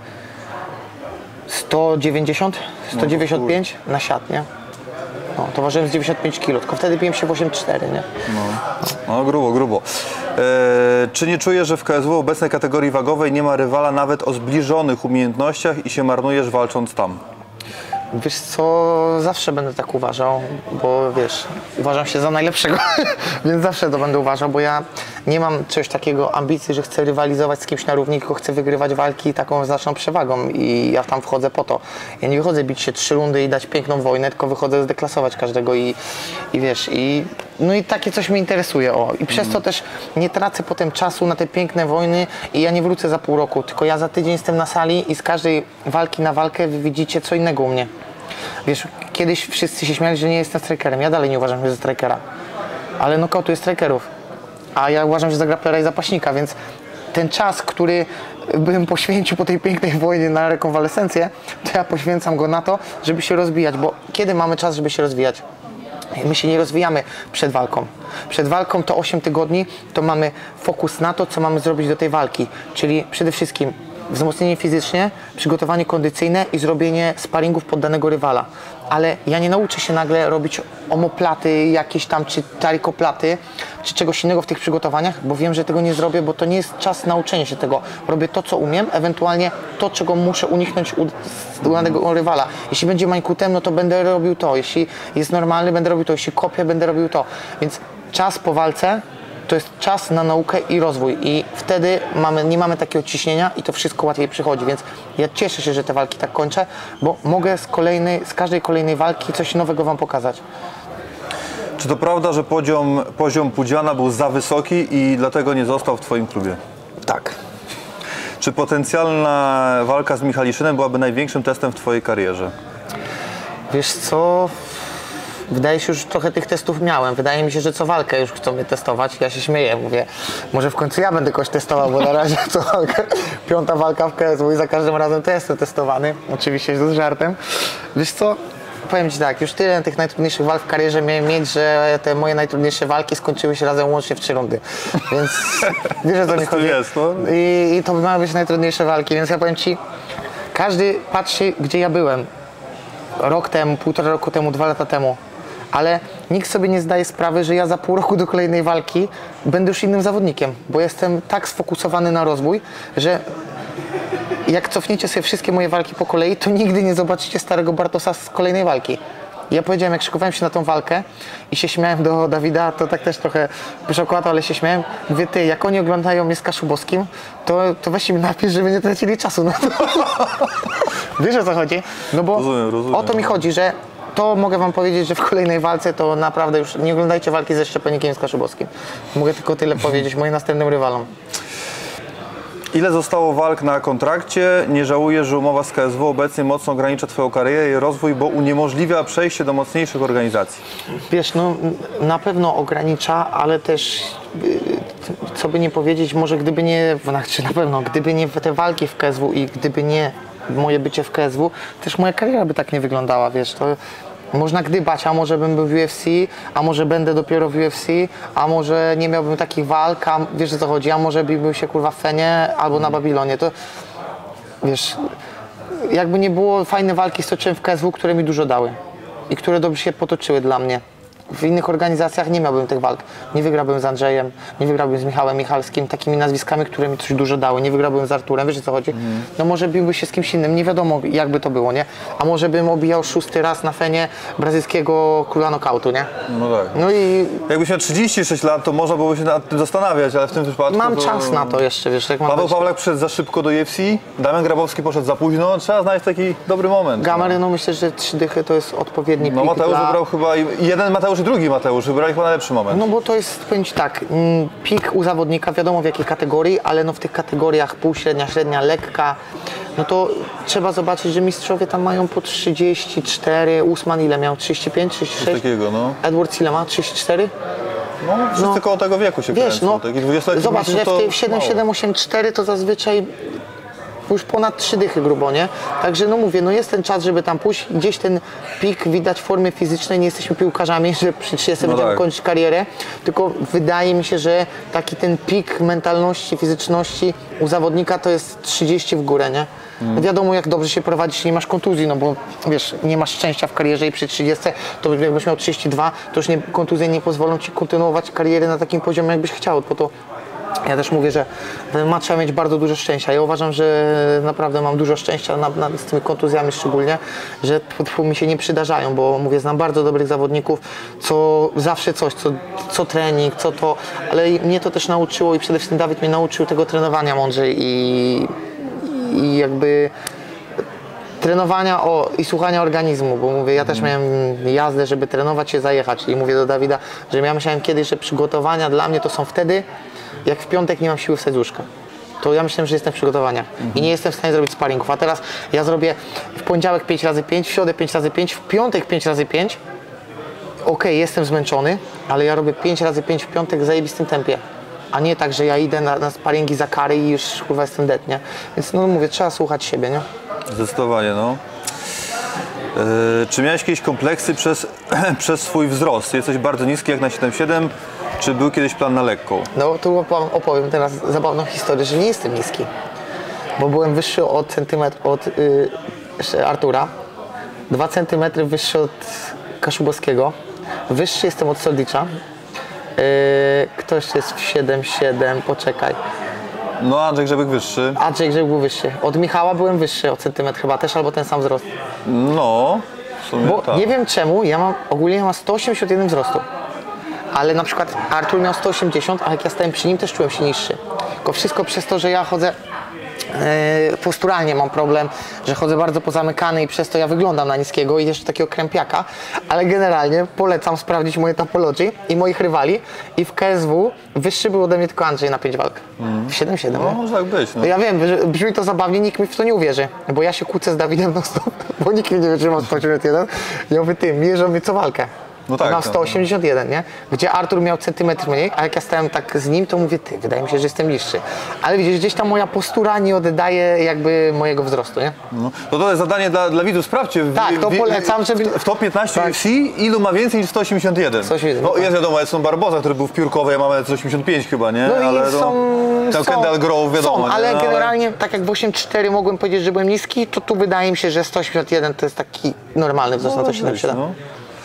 sto dziewięćdziesiąt, sto dziewięćdziesiąt pięć na siat, nie? No, to ważyłem z dziewięćdziesiąt pięć kilo, tylko wtedy biłem się w osiem cztery, nie? No, no grubo, grubo. E, czy nie czujesz, że w K S W obecnej kategorii wagowej nie ma rywala nawet o zbliżonych umiejętnościach i się marnujesz walcząc tam? Wiesz co, zawsze będę tak uważał, bo wiesz, uważam się za najlepszego, więc zawsze to będę uważał, bo ja nie mam czegoś takiego ambicji, że chcę rywalizować z kimś na równi, tylko chcę wygrywać walki taką znaczną przewagą i ja tam wchodzę po to. Ja nie wychodzę bić się trzy rundy i dać piękną wojnę, tylko wychodzę zdeklasować każdego i, i wiesz, i no i takie coś mnie interesuje, o. I przez to też nie tracę potem czasu na te piękne wojny i ja nie wrócę za pół roku, tylko ja za tydzień jestem na sali i z każdej walki na walkę wy widzicie co innego u mnie. Wiesz, kiedyś wszyscy się śmiali, że nie jestem strikerem. Ja dalej nie uważam się za strikera. Ale nokautuję strikerów. A ja uważam się za grapplera i zapaśnika, więc ten czas, który bym poświęcił po tej pięknej wojnie na rekonwalescencję, to ja poświęcam go na to, żeby się rozwijać, bo kiedy mamy czas, żeby się rozwijać? My się nie rozwijamy przed walką. Przed walką to osiem tygodni, to mamy fokus na to, co mamy zrobić do tej walki. Czyli przede wszystkim wzmocnienie fizycznie, przygotowanie kondycyjne i zrobienie sparingów pod danego rywala. Ale ja nie nauczę się nagle robić omoplaty jakieś tam, czy tarikoplaty, czy czegoś innego w tych przygotowaniach, bo wiem, że tego nie zrobię, bo to nie jest czas nauczenia się tego. Robię to, co umiem, ewentualnie to, czego muszę uniknąć u, u danego rywala. Jeśli będzie mańkutem, no to będę robił to. Jeśli jest normalny, będę robił to. Jeśli kopię, będę robił to. Więc czas po walce to jest czas na naukę i rozwój i wtedy mamy, nie mamy takiego ciśnienia i to wszystko łatwiej przychodzi, więc ja cieszę się, że te walki tak kończę, bo mogę z kolejnej, z każdej kolejnej walki coś nowego wam pokazać. Czy to prawda, że poziom, poziom Pudziana był za wysoki i dlatego nie został w twoim klubie? Tak. Czy potencjalna walka z Michaliszynem byłaby największym testem w twojej karierze? Wiesz co? Wydaje się, już trochę tych testów miałem. Wydaje mi się, że co walkę już chcą mnie testować. Ja się śmieję, mówię, może w końcu ja będę kogoś testował, bo na razie co walkę, piąta walka w K S W i za każdym razem to jestem testowany. Oczywiście z żartem. Wiesz co? Powiem ci tak, już tyle tych najtrudniejszych walk w karierze miałem mieć, że te moje najtrudniejsze walki skończyły się razem łącznie w trzy rundy. Więc wiesz, o co mi chodzi. Jest, no? I, I to miały być najtrudniejsze walki, więc ja powiem ci, każdy patrzy, gdzie ja byłem. Rok temu, półtora roku temu, dwa lata temu. Ale nikt sobie nie zdaje sprawy, że ja za pół roku do kolejnej walki będę już innym zawodnikiem, bo jestem tak sfokusowany na rozwój, że jak cofniecie sobie wszystkie moje walki po kolei, to nigdy nie zobaczycie starego Bartosa z kolejnej walki. Ja powiedziałem, jak szykowałem się na tą walkę i się śmiałem do Dawida, to tak też trochę pyszokłato, ale się śmiałem. Mówię, ty, jak oni oglądają mnie z Kaszubowskim, to, to weźcie mi napisz, żeby nie tracili czasu na to. Wiesz, o co chodzi? No bo rozumiem, rozumiem. o to mi chodzi, że to mogę wam powiedzieć, że w kolejnej walce to naprawdę już nie oglądajcie walki ze Szczepanikiem i z Kaszubowskim. Mogę tylko tyle powiedzieć moim następnym rywalom. Ile zostało walk na kontrakcie? Nie żałuję, że umowa z K S W obecnie mocno ogranicza Twoją karierę i rozwój, bo uniemożliwia przejście do mocniejszych organizacji. Wiesz, no na pewno ogranicza, ale też, co by nie powiedzieć, może gdyby nie, znaczy na pewno, gdyby nie te walki w K S W i gdyby nie moje bycie w K S W, też moja kariera by tak nie wyglądała, wiesz, to można gdybać, a może bym był w U F C, a może będę dopiero w U F C, a może nie miałbym takich walk, a wiesz o co chodzi, a może biłbym się kurwa w Fenie albo na Babilonie, to wiesz, jakby nie było, fajne walki stoczyłem w K S W, które mi dużo dały i które dobrze się potoczyły dla mnie. W innych organizacjach nie miałbym tych walk. Nie wygrałbym z Andrzejem, nie wygrałbym z Michałem Michalskim, takimi nazwiskami, które mi coś dużo dały. Nie wygrałbym z Arturem, wiesz o co chodzi? Mm. No może biłby się z kimś innym, nie wiadomo jakby to było, nie? A może bym obijał szósty raz na Fenie brazylijskiego króla nokautu, nie? No tak. No i Jakbyś miał trzydzieści sześć lat, to można byłoby się nad tym zastanawiać, ale w tym wypadku mam to... czas na to jeszcze, wiesz, jak mam Paweł być... Pawlak przyszedł za szybko do U F C, Damian Grabowski poszedł za późno, trzeba znaleźć taki dobry moment. Gamery, no myślę, że trzy dychy to jest odpowiedni No pik Mateusz dla... wybrał chyba, i jeden Mateusz i drugi Mateusz, wybrali chyba najlepszy moment. No bo to jest, powiem ci tak, mm, pik u zawodnika, wiadomo w jakiej kategorii, ale no w tych kategoriach półśrednia, średnia, lekka, no to trzeba zobaczyć, że mistrzowie tam mają po trzydzieści cztery, Usman ile miał? trzydzieści pięć, trzydzieści Coś sześć? takiego, no. Edwards ile ma? trzydzieści cztery? No, wszyscy No. koło tego wieku się Wiesz, kręcą. no, Taki dwudziestoletni zobacz, mistrz że to w tej siedem siedem osiem cztery to zazwyczaj już ponad trzy dychy grubo, nie? Także no mówię, no jest ten czas, żeby tam pójść, gdzieś ten pik widać w formie fizycznej, nie jesteśmy piłkarzami, że przy trzydziestu No będziemy tak. kończyć karierę, tylko wydaje mi się, że taki ten pik mentalności, fizyczności u zawodnika to jest trzydzieści w górę, nie? No wiadomo jak dobrze się prowadzić, nie masz kontuzji, no bo wiesz, nie masz szczęścia w karierze i przy trzydziestu, to jakbyś miał trzydzieści dwa, to już nie, kontuzje nie pozwolą ci kontynuować kariery na takim poziomie, jakbyś chciał, bo to ja też mówię, że ma trzeba mieć bardzo dużo szczęścia. Ja uważam, że naprawdę mam dużo szczęścia na, na, z tymi kontuzjami szczególnie, że tfu, tfu, mi się nie przydarzają, bo mówię, znam bardzo dobrych zawodników, co zawsze coś, co, co trening, co to, ale mnie to też nauczyło i przede wszystkim Dawid mnie nauczył tego trenowania mądrzej i, i jakby trenowania o, i słuchania organizmu, bo mówię, ja też miałem jazdę, żeby trenować się, zajechać i mówię do Dawida, że ja myślałem kiedyś, że przygotowania dla mnie to są wtedy, jak w piątek nie mam siły wstać z łóżka. To ja myślałem, że jestem w przygotowaniach i nie jestem w stanie zrobić sparingów, a teraz ja zrobię w poniedziałek pięć razy pięć, w środę pięć razy pięć, w piątek pięć razy pięć. Okej, jestem zmęczony, ale ja robię pięć razy pięć w piątek w zajebistym tempie. A nie tak, że ja idę na, na sparingi za kary i już kurwa jestem dead, nie? Więc no mówię, trzeba słuchać siebie, nie? Zdecydowanie, no. Yy, czy miałeś jakieś kompleksy przez, przez swój wzrost? Jesteś bardzo niski jak na siedem siedem. Czy był kiedyś plan na lekką? No tu opowiem, opowiem teraz zabawną historię, że nie jestem niski. Bo byłem wyższy od centymetr od yy, Artura, dwa centymetry wyższy od Kaszubowskiego, wyższy jestem od Soldicza. Yy, kto jeszcze jest w siedem siedem, poczekaj. No Andrzej Grzebek wyższy. Andrzej Grzebek był wyższy. Od Michała byłem wyższy o centymetr chyba też, albo ten sam wzrost. No, w sumie Bo tak. nie wiem czemu, ja mam ogólnie ja mam sto osiemdziesiąt jeden wzrostu. Ale na przykład Artur miał sto osiemdziesiąt, a jak ja stałem przy nim, też czułem się niższy. Tylko wszystko przez to, że ja chodzę e, posturalnie mam problem, że chodzę bardzo pozamykany i przez to ja wyglądam na niskiego i jeszcze takiego krępiaka, ale generalnie polecam sprawdzić moje Tapology i moich rywali i w K S W wyższy był ode mnie tylko Andrzej na pięć walk. Mm. W siedem siedem. No, może tak być. No. Ja wiem, że brzmi to zabawnie, nikt mi w to nie uwierzy, bo ja się kłócę z Dawidem non stop, bo nikt mi nie wie, że mam sto osiemdziesiąt jeden. Ja mówię, ty, mierzą mnie co walkę. No tak, mam no. sto osiemdziesiąt jeden, nie? Gdzie Artur miał centymetr mniej, a jak ja stałem tak z nim, to mówię, ty, wydaje mi się, że jestem niższy. Ale widzisz, gdzieś tam moja postura nie oddaje jakby mojego wzrostu, nie? No. To to jest zadanie dla, dla widzów, sprawdźcie. W, Tak, to w, polecam, żeby- W top piętnaście Tak. U F C ilu ma więcej niż sto osiemdziesiąt jeden? sto osiemdziesiąt jeden, No tak. jest wiadomo, Edson Barboza, który był w piórkowej, ja mam sto osiemdziesiąt pięć chyba, nie? No i ale są, Tam są, Kendall Grove, wiadomo. są, ale nie? generalnie, tak jak w osiem cztery mogłem powiedzieć, że byłem niski, to tu wydaje mi się, że sto osiemdziesiąt jeden to jest taki normalny wzrost na to siedem siedem. No.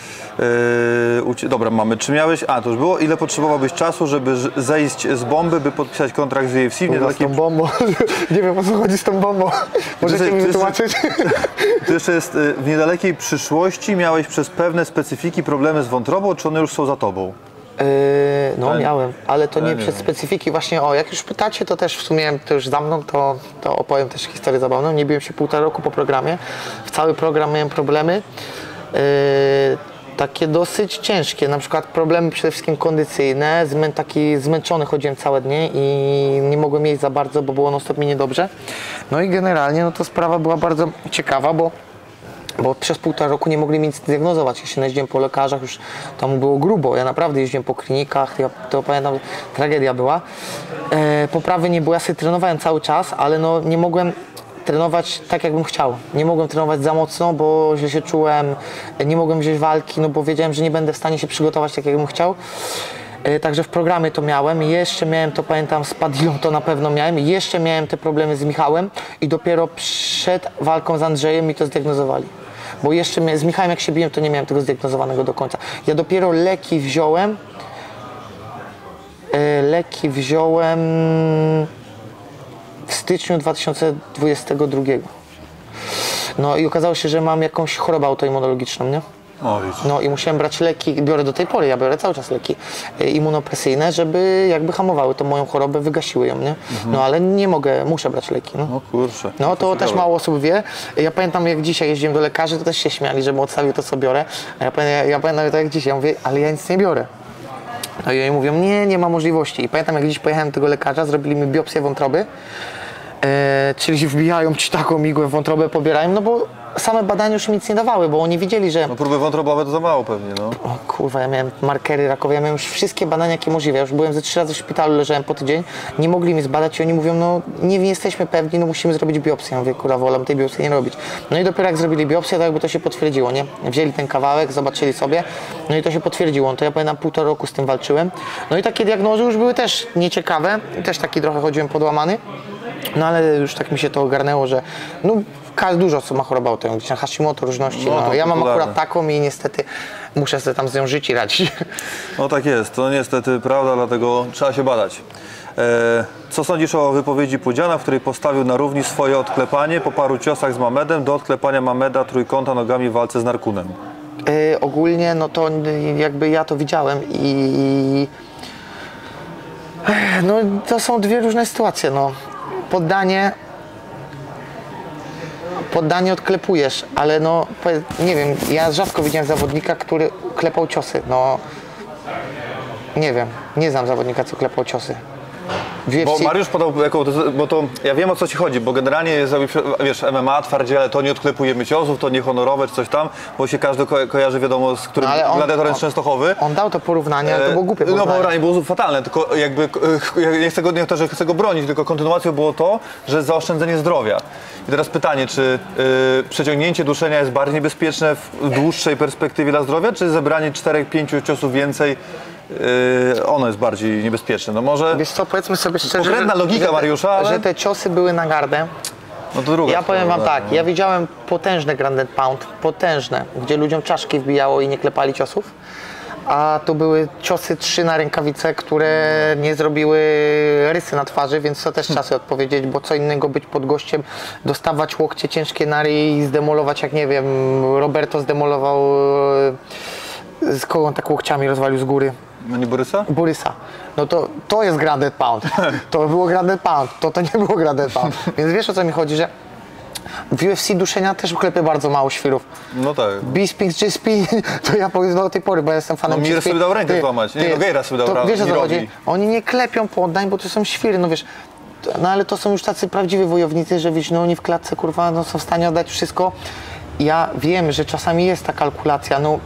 Yy, ucie- dobra, mamy. Czy miałeś. A, to już było. Ile potrzebowałbyś czasu, żeby ż- zejść z bomby, by podpisać kontrakt z U F C? W Z tą niedalekiej... bombą. Nie wiem, o co chodzi z tą bombą. Możecie Ty- mi ty- wytłumaczyć? To jeszcze jest. y, W niedalekiej przyszłości miałeś przez pewne specyfiki problemy z wątrobą, czy one już są za tobą? Yy, no Ale- miałem, ale to ale nie nie przez wiem. specyfiki. Właśnie o, jak już pytacie, to też w sumie to już za mną, to, to opowiem też historię zabawną. Nie biłem się półtora roku po programie. W cały program miałem problemy. Yy, takie dosyć ciężkie, na przykład problemy przede wszystkim kondycyjne, zmę, taki zmęczony chodziłem całe dnie i nie mogłem jeść za bardzo, bo było non stop mi niedobrze. No i generalnie no to sprawa była bardzo ciekawa, bo bo przez półtora roku nie mogli mi nic diagnozować. Ja się jeździłem po lekarzach, już tam było grubo. Ja naprawdę jeździłem po klinikach, ja to pamiętam, tragedia była. E, poprawy nie było, ja sobie trenowałem cały czas, ale no nie mogłem trenować tak, jakbym chciał. Nie mogłem trenować za mocno, bo źle się czułem, nie mogłem wziąć walki, no bo wiedziałem, że nie będę w stanie się przygotować tak, jakbym chciał. E, także w programie to miałem. Jeszcze miałem to, pamiętam, z Padilą to na pewno miałem. Jeszcze miałem te problemy z Michałem i dopiero przed walką z Andrzejem mi to zdiagnozowali. Bo jeszcze mnie, z Michałem jak się biłem, to nie miałem tego zdiagnozowanego do końca. Ja dopiero leki wziąłem, e, leki wziąłem w styczniu dwa tysiące dwudziestego drugiego. No i okazało się, że mam jakąś chorobę autoimmunologiczną, nie? O, widzisz. No i musiałem brać leki, biorę do tej pory, ja biorę cały czas leki e, immunopresyjne, żeby jakby hamowały tą moją chorobę, wygasiły ją, nie? Mhm. No ale nie mogę, muszę brać leki, no. No kurczę. No to też ciekawe. mało osób wie. Ja pamiętam, jak dzisiaj jeździłem do lekarzy, to też się śmiali, żebym odstawił to, co biorę. A ja pamiętam, ja pamiętam to jak dzisiaj, ja mówię, ale ja nic nie biorę. No i oni mówią, nie, nie ma możliwości. I pamiętam, jak dziś pojechałem do tego lekarza, zrobili mi biopsję wątroby, e, czyli wbijają ci taką igłę w wątrobę, pobierają, no bo same badania już mi nic nie dawały, bo oni widzieli, że... No próby wątrobowe to za mało pewnie, no. O kurwa, ja miałem markery rakowe, ja miałem już wszystkie badania, jakie możliwe. Ja już byłem ze trzy razy w szpitalu, leżałem po tydzień, nie mogli mi zbadać i oni mówią, no nie, nie jesteśmy pewni, no musimy zrobić biopsję. Ja mówię, kurwa, wolę tej biopsji nie robić. No i dopiero jak zrobili biopsję, to jakby to się potwierdziło, nie? Wzięli ten kawałek, zobaczyli sobie, no i to się potwierdziło. No to ja pamiętam, półtora roku z tym walczyłem. No i takie diagnozy już były też nieciekawe, też taki trochę chodziłem podłamany. No ale już tak mi się to ogarnęło, że no dużo osób ma chorobę autoimmunologiczną, Hashimoto, różności. No, No, to ja mam popularne. akurat taką i niestety muszę sobie tam z nią żyć i radzić. No tak jest, to niestety prawda, dlatego trzeba się badać. E, co sądzisz o wypowiedzi Pudziana, w której postawił na równi swoje odklepanie po paru ciosach z Mamedem do odklepania Mameda trójkąta nogami w walce z Narkunem? Yy, ogólnie, no to jakby ja to widziałem i no to są dwie różne sytuacje, no. Poddanie poddanie odklepujesz, ale no nie wiem, ja rzadko widziałem zawodnika, który klepał ciosy, no nie wiem, nie znam zawodnika, co klepał ciosy. W U F C... Bo Mariusz podał, jako, bo to ja wiem, o co ci chodzi, bo generalnie jest, wiesz, M M A, twardziele, to nie odklepujemy ciosów, to niehonorowe czy coś tam, bo się każdy ko kojarzy, wiadomo, z którym No, on, gladiatorem z Częstochowy. On dał to porównanie, ale to było głupie No bo porównanie. ranie było fatalne, tylko jakby, ja nie chcę go, nie to, że chcę go bronić, tylko kontynuacją było to, że zaoszczędzenie zdrowia. I teraz pytanie, czy y, przeciągnięcie duszenia jest bardziej niebezpieczne w dłuższej perspektywie dla zdrowia, czy zebranie czterech, pięciu ciosów więcej, Yy, ono jest bardziej niebezpieczne. No może Wiesz co, powiedzmy sobie szczerze, konkretna że, logika że, te, Mariusza, ale... że te ciosy były na gardę. No to druga Ja powiem wam sprawa, tak, no. ja widziałem potężne ground and pound, potężne, gdzie ludziom czaszki wbijało i nie klepali ciosów. A to były ciosy trzy na rękawice, które nie zrobiły rysy na twarzy, więc to też trzeba sobie odpowiedzieć, bo co innego być pod gościem, dostawać łokcie ciężkie na ryj i zdemolować, jak nie wiem, Roberto zdemolował, z kogo on tak łokciami rozwalił z góry? No nie Borysa? Borysa. No to, to jest ground and pound. To było ground and pound, to to nie było ground and pound. Więc wiesz, o co mi chodzi, że w U F C duszenia też klepie bardzo mało świrów. No tak. Bisping, Gispi, to ja powiem do tej pory, bo ja jestem fanem No Mir Gispi. sobie dał rękę Ty- złamać. Nie, ty- no Gejra sobie dał to ra- Wiesz, o co Mirowi. chodzi? Oni nie klepią poddań, bo to są świry, no wiesz. No ale to są już tacy prawdziwi wojownicy, że wiesz, no oni w klatce, kurwa, no są w stanie oddać wszystko. Ja wiem, że czasami jest ta kalkulacja, no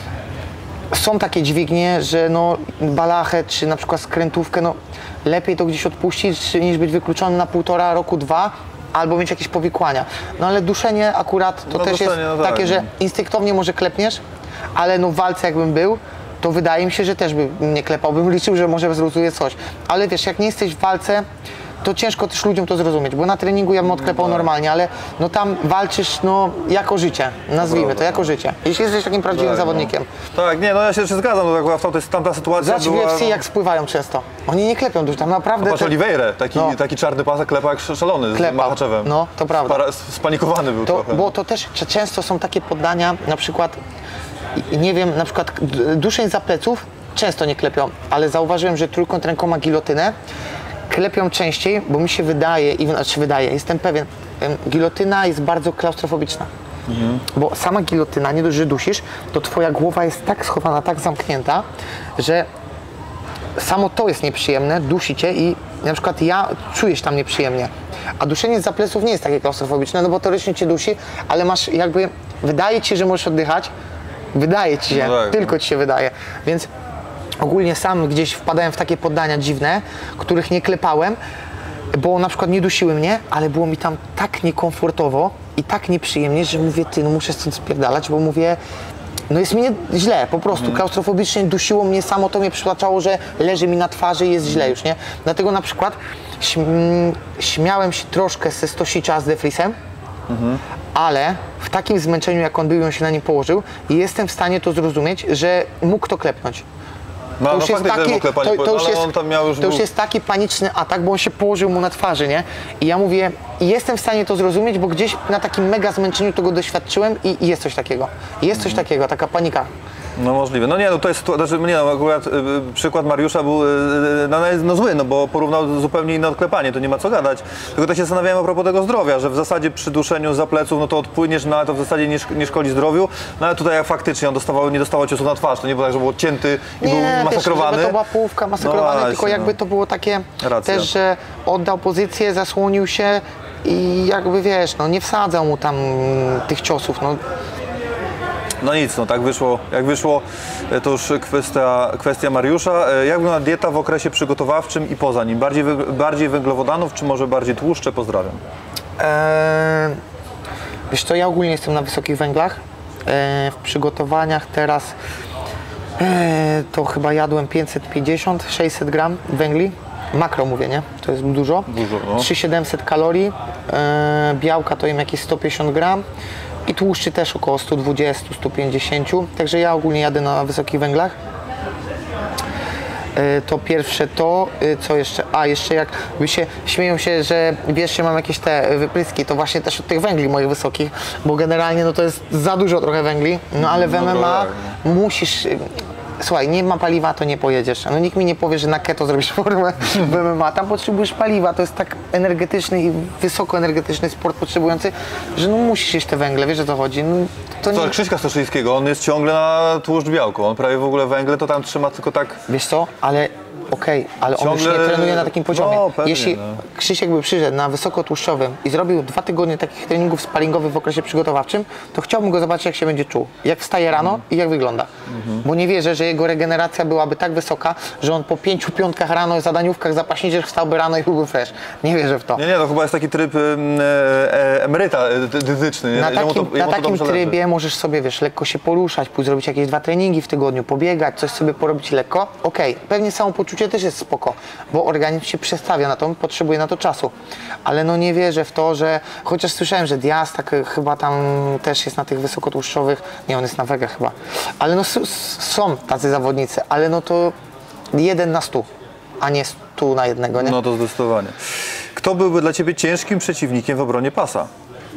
są takie dźwignie, że no balachę czy na przykład skrętówkę, no lepiej to gdzieś odpuścić niż być wykluczony na półtora roku, dwa, albo mieć jakieś powikłania. No ale duszenie akurat to No też duszenie, jest no tak. takie, że instynktownie może klepniesz, ale no w walce jakbym był, to wydaje mi się, że też bym nie klepał, bym liczył, że może zluzuje coś. Ale wiesz, jak nie jesteś w walce, to ciężko też ludziom to zrozumieć, bo na treningu ja bym odklepał normalnie, ale no tam walczysz no jako życie, nazwijmy to, jako życie. Jeśli jesteś takim prawdziwym Tak, zawodnikiem. No. Tak, nie, no ja się, się zgadzam, no, akurat tamta, tamta sytuacja Zobacz w była... U F C jak spływają często. Oni nie klepią dużo, tam naprawdę... Patrz te- Oliveira, taki, No. taki czarny pasek klepał jak szalony z Klepał. Machaczewem. No, to prawda. Spara- Spanikowany był To, trochę. bo to też cze- często są takie poddania, na przykład, i- nie wiem, na przykład d- duszeń za pleców często nie klepią, ale zauważyłem, że trójkąt ręką ma gilotynę, klepią częściej, bo mi się wydaje, i znaczy wydaje, jestem pewien, em, gilotyna jest bardzo klaustrofobiczna. Mhm. Bo sama gilotyna, nie dość, że dusisz, to twoja głowa jest tak schowana, tak zamknięta, że samo to jest nieprzyjemne, dusi cię i na przykład ja czuję się tam nieprzyjemnie. A duszenie zza pleców nie jest takie klaustrofobiczne, no bo teoretycznie cię dusi, ale masz jakby, wydaje ci się, że możesz oddychać, wydaje ci się, no tak, tylko no. ci się wydaje. Więc ogólnie sam gdzieś wpadałem w takie poddania dziwne, których nie klepałem, bo na przykład nie dusiły mnie, ale było mi tam tak niekomfortowo i tak nieprzyjemnie, że mówię, ty, no muszę stąd spierdalać, bo mówię, no jest mi nie, źle, po prostu, mm. klaustrofobicznie dusiło mnie, samo to mnie przytłaczało, że leży mi na twarzy i jest źle już, nie? Dlatego na przykład śm śmiałem się troszkę ze Stosicza z Defrisem, mm-hmm. ale w takim zmęczeniu, jak on był i on się na nim położył, jestem w stanie to zrozumieć, że mógł to klepnąć. No, To już, no jest, taki, to, to, już jest, już to już jest taki paniczny atak, bo on się położył mu na twarzy, nie? I ja mówię, jestem w stanie to zrozumieć, bo gdzieś na takim mega zmęczeniu tego doświadczyłem i, i jest coś takiego. Jest coś mhm. takiego, taka panika. No możliwe. No nie, no to jest, znaczy, nie no, akurat y, przykład Mariusza był y, no, no zły, no bo porównał zupełnie inne odklepanie, to nie ma co gadać. Tylko tak się zastanawiałem a propos tego zdrowia, że w zasadzie przy duszeniu za pleców, no to odpłyniesz, no ale to w zasadzie nie, nie szkodzi zdrowiu, no ale tutaj jak faktycznie on dostawał, nie dostawał ciosu na twarz, to nie było tak, że był odcięty i nie, był masakrowany. Wiesz, to była połówka masakrowany, no, tylko jakby no. to było takie Racja. też, że oddał pozycję, zasłonił się i jakby wiesz, no nie wsadzał mu tam tych ciosów, no. No nic, no tak wyszło, jak wyszło, to już kwestia, kwestia Mariusza. Jak wygląda dieta w okresie przygotowawczym i poza nim? Bardziej, wy, bardziej węglowodanów, czy może bardziej tłuszcze? Pozdrawiam. Eee, wiesz co, ja ogólnie jestem na wysokich węglach. Eee, w przygotowaniach teraz eee, to chyba jadłem pięćset pięćdziesiąt do sześćset gram węgli. Makro mówię, nie? To jest dużo. Dużo, no. trzy tysiące siedemset kalorii. Eee, białka to jem jakieś sto pięćdziesiąt gram. I tłuszczy też około sto dwadzieścia do stu pięćdziesięciu, także ja ogólnie jadę na wysokich węglach. To pierwsze to, co jeszcze, a jeszcze jak by się śmieją się, że wiesz, że mam jakieś te wypryski, to właśnie też od tych węgli moich wysokich, bo generalnie no to jest za dużo trochę węgli, no ale w M M A musisz, słuchaj, nie ma paliwa, to nie pojedziesz. No nikt mi nie powie, że na keto zrobisz formę w M M A. Tam potrzebujesz paliwa, to jest tak energetyczny i wysokoenergetyczny sport potrzebujący, że no musisz jeść te węgle, wiesz o co chodzi. No, to Co, nie... Krzyśka Staszyńskiego, on jest ciągle na tłuszcz białko, on prawie w ogóle węgle to tam trzyma tylko tak... Wiesz co, ale okej, okay, ale on Ciągle... już nie trenuje na takim poziomie. No, pewnie, Jeśli no. Krzysiek by przyszedł na wysokotłuszczowym i zrobił dwa tygodnie takich treningów sparingowych w okresie przygotowawczym, to chciałbym go zobaczyć, jak się będzie czuł. Jak wstaje rano mm. i jak wygląda. Mm-hmm. Bo nie wierzę, że jego regeneracja byłaby tak wysoka, że on po pięciu piątkach rano, zadaniówkach zapaśniczych wstałby rano i byłby fresh. Nie wierzę w to. Nie, nie, to chyba jest taki tryb e, emeryta dydyczny. Na takim, to, na takim trybie możesz sobie, wiesz, lekko się poruszać, pójść zrobić jakieś dwa treningi w tygodniu, pobiegać, coś sobie porobić lekko. Okej, okay. Pewnie samopoczucie też jest spoko, bo organizm się przestawia na to, potrzebuje na to czasu. Ale no nie wierzę w to, że, chociaż słyszałem, że Diaz tak chyba tam też jest na tych wysokotłuszczowych, nie, on jest na wege chyba, ale no są tacy zawodnicy, ale no to jeden na stu, a nie stu na jednego, nie? No to zdecydowanie. Kto byłby dla Ciebie ciężkim przeciwnikiem w obronie pasa?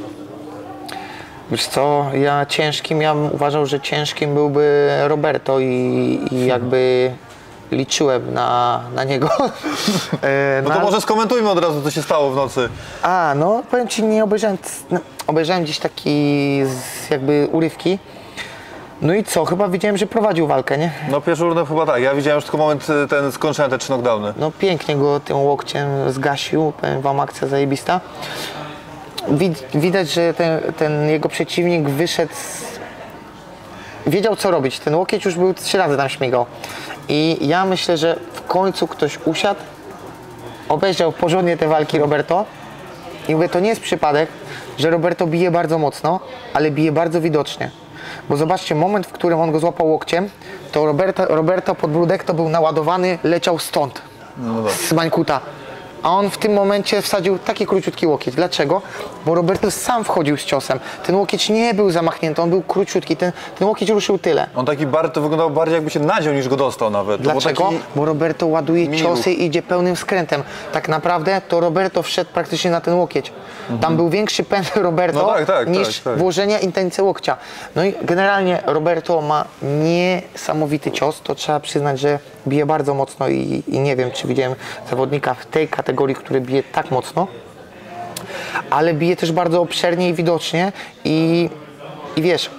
Wiesz co, ja ciężkim, ja bym uważał, że ciężkim byłby Roberto i, i jakby liczyłem na, na niego. No to może skomentujmy od razu, co się stało w nocy. A, no powiem Ci, nie obejrzałem, no, obejrzałem gdzieś taki z, jakby urywki. No i co, chyba widziałem, że prowadził walkę, nie? No pierwszy rundę chyba tak, ja widziałem już tylko moment ten, skończenia te trzy knockdowny. No pięknie go tym łokciem zgasił, powiem Wam, akcja zajebista. Wid, widać, że ten, ten jego przeciwnik wyszedł, z... wiedział co robić, ten łokieć już był trzy razy tam śmigał. I ja myślę, że w końcu ktoś usiadł, obejrzał porządnie te walki Roberto i mówię, to nie jest przypadek, że Roberto bije bardzo mocno, ale bije bardzo widocznie. Bo zobaczcie, moment, w którym on go złapał łokciem, to Roberto, Roberto podbródek to był naładowany, leciał stąd, no z Mańkuta. A on w tym momencie wsadził taki króciutki łokieć. Dlaczego? Bo Roberto sam wchodził z ciosem. Ten łokieć nie był zamachnięty, on był króciutki. Ten, ten łokieć ruszył tyle. On taki bardzo, to wyglądał bardziej jakby się nadział niż go dostał nawet. Dlaczego? Taki... Bo Roberto ładuje miły. ciosy i idzie pełnym skrętem. Tak naprawdę to Roberto wszedł praktycznie na ten łokieć. Mhm. Tam był większy pęd Roberto no tak, tak, niż tak, tak. włożenia intencji łokcia. No i generalnie Roberto ma niesamowity cios. To trzeba przyznać, że bije bardzo mocno i, i nie wiem, czy widziałem zawodnika w tej kategorii, który bije tak mocno, ale bije też bardzo obszernie i widocznie i I wiesz,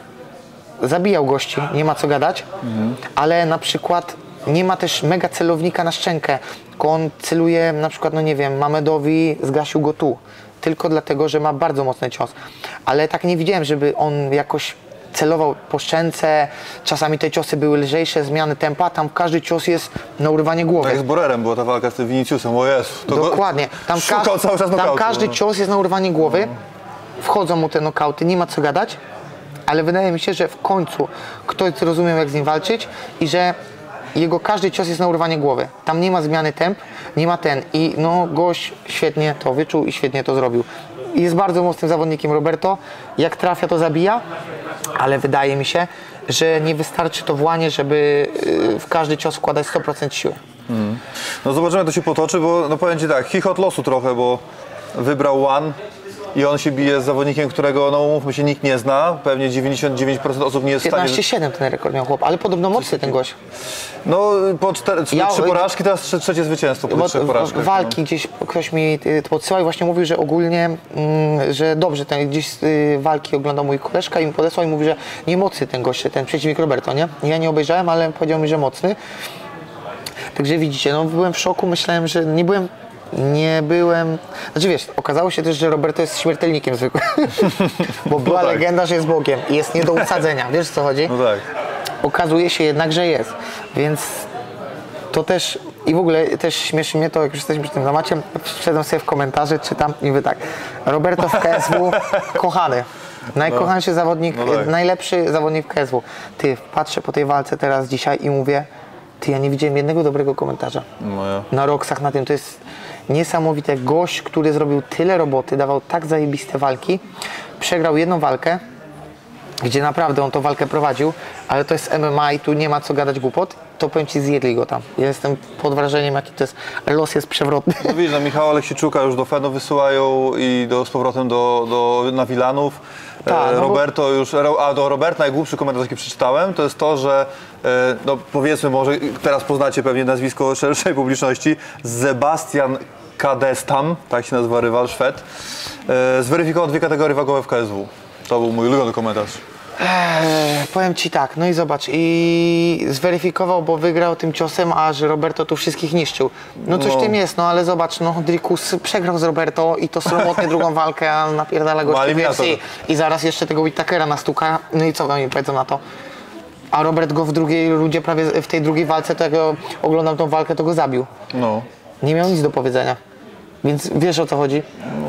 zabijał gości, nie ma co gadać, mhm. ale na przykład nie ma też mega celownika na szczękę, tylko on celuje na przykład, no nie wiem, Mamedowi zgasił go tu, tylko dlatego, że ma bardzo mocny cios. Ale tak nie widziałem, żeby on jakoś celował po szczęce, czasami te ciosy były lżejsze, zmiany tempa, tam każdy cios jest na urwanie głowy. Tak jak z Borerem była ta walka z tym Viniciusem, o Jezu. To Dokładnie, tam, szukał każ cały czas tam nokautu, każdy no. cios jest na urwanie głowy, wchodzą mu te nokauty, nie ma co gadać, ale wydaje mi się, że w końcu ktoś zrozumiał, jak z nim walczyć i że jego każdy cios jest na urwanie głowy. Tam nie ma zmiany temp, nie ma ten i no gość świetnie to wyczuł i świetnie to zrobił. Jest bardzo mocnym zawodnikiem Roberto, jak trafia to zabija, ale wydaje mi się, że nie wystarczy to włanie, żeby w każdy cios wkładać sto procent siły. Hmm. No zobaczymy, jak to się potoczy, bo no powiem Ci tak, chichot losu trochę, bo wybrał One i on się bije z zawodnikiem, którego, no umówmy się, nikt nie zna. Pewnie dziewięćdziesiąt dziewięć procent osób nie jest w stanie... piętnaście siedem ten rekord miał chłop, ale podobno mocny ten gość. No po cztery, ja, trzy porażki, teraz trze, trzecie zwycięstwo po trzech porażkach. Walki no. gdzieś ktoś mi podsyłał i właśnie mówił, że ogólnie, mm, że dobrze, ten gdzieś y, walki oglądał mój koleżka i mi podesłał i mówi, że nie mocny ten gość, ten przeciwnik Roberto, nie? Ja nie obejrzałem, ale powiedział mi, że mocny. Także widzicie, no byłem w szoku, myślałem, że nie byłem Nie byłem... Znaczy wiesz, okazało się też, że Roberto jest śmiertelnikiem zwykłym. Bo była no tak. legenda, że jest Bogiem i jest nie do usadzenia. Wiesz, o co chodzi? No tak. Okazuje się jednak, że jest. Więc to też... I w ogóle też śmieszy mnie to, jak już jesteśmy przy tym temacie, wszedłem sobie w komentarze, czytam i mówię tak. Roberto w K S W kochany. Najkochańszy no. zawodnik, no tak. najlepszy zawodnik w K S W. Ty, patrzę po tej walce teraz dzisiaj i mówię, ty, ja nie widziałem jednego dobrego komentarza. No ja. Na Roxach, na tym. To jest niesamowite. Gość, który zrobił tyle roboty, dawał tak zajebiste walki, przegrał jedną walkę, gdzie naprawdę on tą walkę prowadził, ale to jest M M A i tu nie ma co gadać głupot, to powiem Ci, zjedli go tam. Ja jestem pod wrażeniem, jaki to jest, los jest przewrotny. No widzisz, no Michała Aleksiczuka już do Fenu wysyłają i do, z powrotem do, do, na Wilanów. Ta, no Roberto bo... już, a do Roberta najgłupszy komentarz, jaki przeczytałem, to jest to, że no powiedzmy, może teraz poznacie pewnie nazwisko szerszej publiczności, Sebastian Kadestam, tak się nazywa rywal, Szwed, zweryfikował dwie kategorie wagowe w K S W. To był mój ulubiony komentarz. Eee, powiem Ci tak, no i zobacz, i zweryfikował, bo wygrał tym ciosem, a że Roberto tu wszystkich niszczył. No coś w tym jest, no ale zobacz, no Dricus przegrał z Roberto i to sromotnie drugą walkę, a napierdala gości w U F C i zaraz jeszcze tego Whittakera nastuka, no i co oni powiedzą na to? A Robert go w drugiej rundzie, prawie w tej drugiej walce, to jak oglądam tą walkę, to go zabił. No. Nie miał nic do powiedzenia, więc wiesz, o co chodzi? No.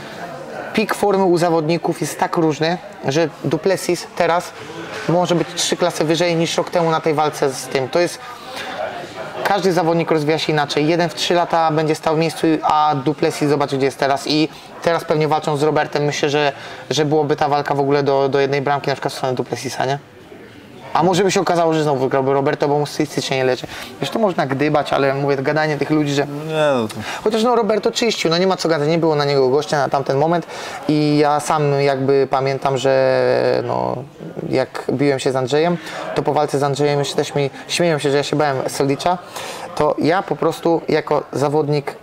Pik formy u zawodników jest tak różny, że Duplessis teraz może być trzy klasy wyżej niż rok temu na tej walce z tym. To jest... Każdy zawodnik rozwija się inaczej. Jeden w trzy lata będzie stał w miejscu, a Duplessis zobacz, gdzie jest teraz. I teraz pewnie walczą z Robertem. Myślę, że, że byłoby ta walka w ogóle do, do jednej bramki, na przykład w stronę Duplessisa, nie? A może by się okazało, że znowu wygrałby Roberto, bo mu stylistycznie nie leży. Wiesz, to można gdybać, ale mówię, gadanie tych ludzi, że... Nie, no to... Chociaż no Roberto czyścił, no nie ma co gadać, nie było na niego gościa na tamten moment i ja sam jakby pamiętam, że no jak biłem się z Andrzejem, to po walce z Andrzejem jeszcze też mi śmieją się, że ja się bałem Soldicza, to ja po prostu jako zawodnik,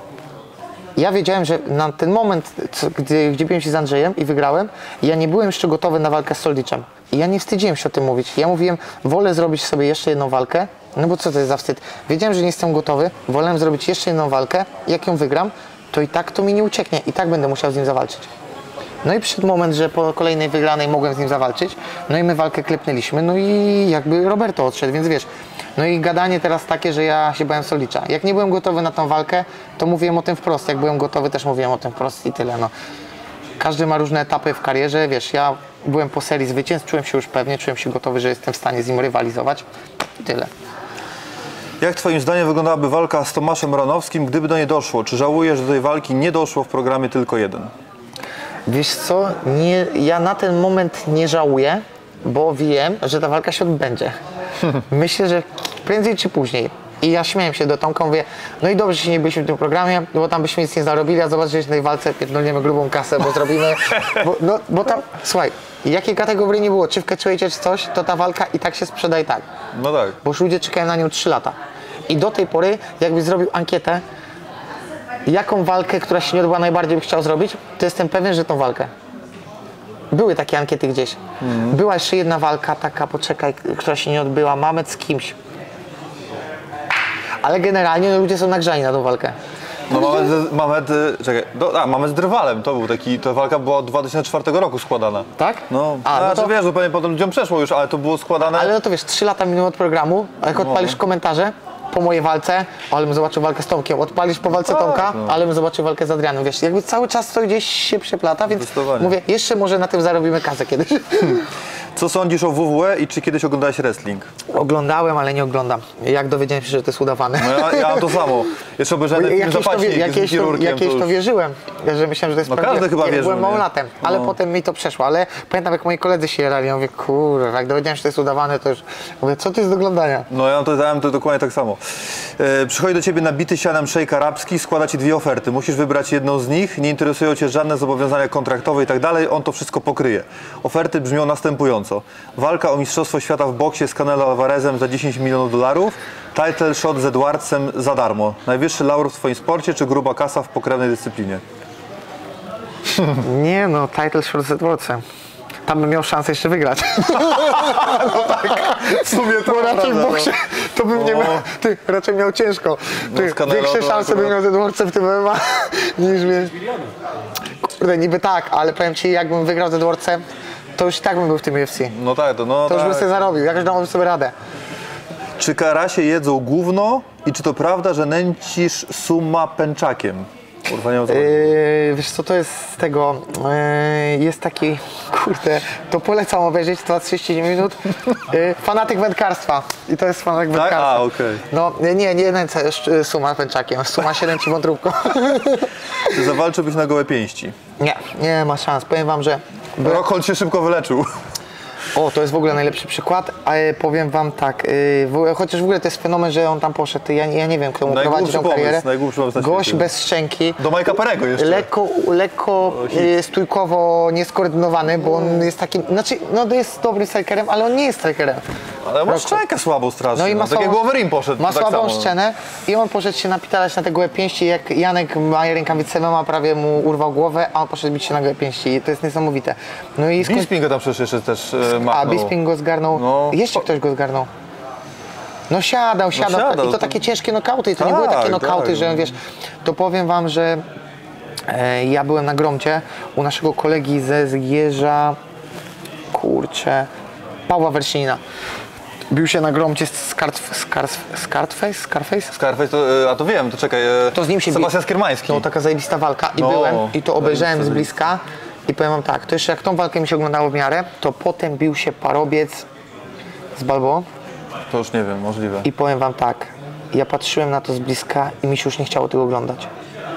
ja wiedziałem, że na ten moment, gdy, gdzie biłem się z Andrzejem i wygrałem, ja nie byłem jeszcze gotowy na walkę z Soldiczem. I ja nie wstydziłem się o tym mówić. Ja mówiłem, wolę zrobić sobie jeszcze jedną walkę, no bo co to jest za wstyd? Wiedziałem, że nie jestem gotowy, wolę zrobić jeszcze jedną walkę, jak ją wygram, to i tak to mi nie ucieknie, i tak będę musiał z nim zawalczyć. No i przyszedł moment, że po kolejnej wygranej mogłem z nim zawalczyć, no i my walkę klepnęliśmy, no i jakby Roberto odszedł, więc wiesz, no i gadanie teraz takie, że ja się bałem Solicza. Jak nie byłem gotowy na tą walkę, to mówiłem o tym wprost, jak byłem gotowy, też mówiłem o tym wprost i tyle, no. Każdy ma różne etapy w karierze, wiesz, ja byłem po serii zwycięstw, czułem się już pewnie, czułem się gotowy, że jestem w stanie z nim rywalizować i tyle. Jak Twoim zdaniem wyglądałaby walka z Tomaszem Ranowskim, gdyby do niej doszło? Czy żałujesz, że do tej walki nie doszło w programie tylko jeden? Wiesz co, nie, ja na ten moment nie żałuję, bo wiem, że ta walka się odbędzie. Myślę, że prędzej czy później. I ja śmiałem się do Tomka, mówię, no i dobrze, że się nie byliśmy w tym programie, bo tam byśmy nic nie zarobili, a zobacz, że w tej walce pierdolniemy grubą kasę, bo zrobimy, bo, no, bo tam, słuchaj, jakiej kategorii nie było, czy w catchweightie, czy coś, to ta walka i tak się sprzeda i tak. No tak. Bo już ludzie czekają na nią trzy lata. I do tej pory, jakbyś zrobił ankietę, jaką walkę, która się nie odbyła, najbardziej by chciał zrobić, to jestem pewien, że tą walkę. Były takie ankiety gdzieś. Mhm. Była jeszcze jedna walka taka, poczekaj, która się nie odbyła, Mamet z kimś. Ale generalnie no, ludzie są nagrzani na tą walkę. No Mamet, Mamet, y, czekaj, do, a Mamet z Drwalem, to był taki, ta walka była od dwa tysiące czwartego roku składana. Tak? No, A, a, no znaczy to- wiesz, że pewnie potem ludziom przeszło już, ale to było składane. Ale no to wiesz, trzy lata minęły od programu, a jak odpalisz komentarze po mojej walce, ale bym zobaczył walkę z Tomkiem, odpalisz po walce Tak, Tomka, no. ale bym zobaczył walkę z Adrianem, wiesz, jakby cały czas to gdzieś się przeplata, więc Zdecydowanie. mówię, jeszcze może na tym zarobimy kasę kiedyś. Co sądzisz o W W E i czy kiedyś oglądałeś wrestling? Oglądałem, ale nie oglądam. Jak dowiedziałem się, że to jest udawane. No ja, ja mam to samo. Jeszcze obejrzałem ten film Jakieś to, wie- Zapaśnik z jakieś, to, chirurgiem. jakieś to to już... wierzyłem, że myślałem, że to jest No prawdziwe. każdy chyba Nie, wierzył, byłem nie? małolatem, ale No. potem mi to przeszło. Ale pamiętam, jak moi koledzy się jarali, ja mówię, kurwa, jak dowiedziałem się, że to jest udawane, to już mówię, co to jest do oglądania? No ja to dałem to dokładnie tak samo. E, przychodzi do ciebie nabity sianem szejk arabski, składa ci dwie oferty. Musisz wybrać jedną z nich, nie interesują cię żadne zobowiązania kontraktowe i tak dalej, on to wszystko pokryje. Oferty brzmią następująco. Walka o Mistrzostwo Świata w boksie z Canelo Alvarezem za dziesięć milionów dolarów, title shot z Edwardsem za darmo. Najwyższy laur w twoim sporcie czy gruba kasa w pokrewnej dyscyplinie? Nie no, title shot z Edwardsem. Tam bym miał szansę jeszcze wygrać. W sumie to Bo raczej w prawda, boksie to bym nie No. miał, ty, raczej miał ciężko. Ty, z Canelo większe to szanse bym akurat- miał z Edwardsem w tym M M A niż mnie. Kurde, niby tak, ale powiem ci, jakbym wygrał z Edwardsem, to już i tak bym był w tym U F C. No tak, to no To już bym tak. sobie zarobił, jakoś dałbym sobie radę. Czy karasie jedzą gówno i czy to prawda, że nęcisz suma pęczakiem? Kurwa, nie wiem, o co chodzi. Yy, wiesz co, to jest z tego, yy, jest taki, kurde, to polecam obejrzeć, to trzydzieści minut, yy, fanatyk wędkarstwa i to jest fanatyk Tak? wędkarstwa. A, okej. No nie, nie nęcę sz- Suma pęczakiem, Suma się nęci wątróbką. Czy zawalczyłbyś na gołe pięści? Nie, nie ma szans, powiem wam, że... By... Rockhold się szybko wyleczył. O, to jest w ogóle najlepszy przykład, ale powiem wam tak, yy, w, chociaż w ogóle to jest fenomen, że on tam poszedł, ja, ja nie wiem, kto mu prowadzi Najgłupszy tą pomysł, karierę. najgłupszy pomysł na Gość świecie. bez szczęki. Do Majka Perego jeszcze. Lekko, lekko e, stójkowo nieskoordynowany, bo on jest takim, znaczy, no to jest dobrym strikerem, ale on nie jest strikerem. Ale ma szczękę słabą strasznie. No i ma tak jak słabą- Wolverine poszedł. Ma tak słabą samo. szczenę i on poszedł się napitalać na te gołe pięści, jak Janek ma rękawicę, ma prawie mu urwał głowę, a on poszedł bić się na gołe pięści i to jest niesamowite. No i skoń... Bisping tam przecież jeszcze też e, A, machnął. Bisping go zgarnął, No. jeszcze ktoś go zgarnął. No siadał, siadał, siadał, i to to- takie ciężkie nokauty, i to nie Tak, były takie nokauty, tak. że wiesz, to powiem wam, że e, ja byłem na Gromcie u naszego kolegi ze Zgierza, kurczę, Pawła Wersinina. Bił się na Gromcie z Scarf- Scarf- Scarface? Scarface? Scarface, to, e, a to wiem, to czekaj. E, To z nim się Sebastian bi- Skiermański. No taka zajebista walka i No, byłem i to obejrzałem z zajebista, bliska i powiem wam tak, to jeszcze jak tą walkę mi się oglądało w miarę, to potem bił się Parobiec z Balboą. To już nie wiem, możliwe. I powiem wam tak, ja patrzyłem na to z bliska i mi się już nie chciało tego oglądać.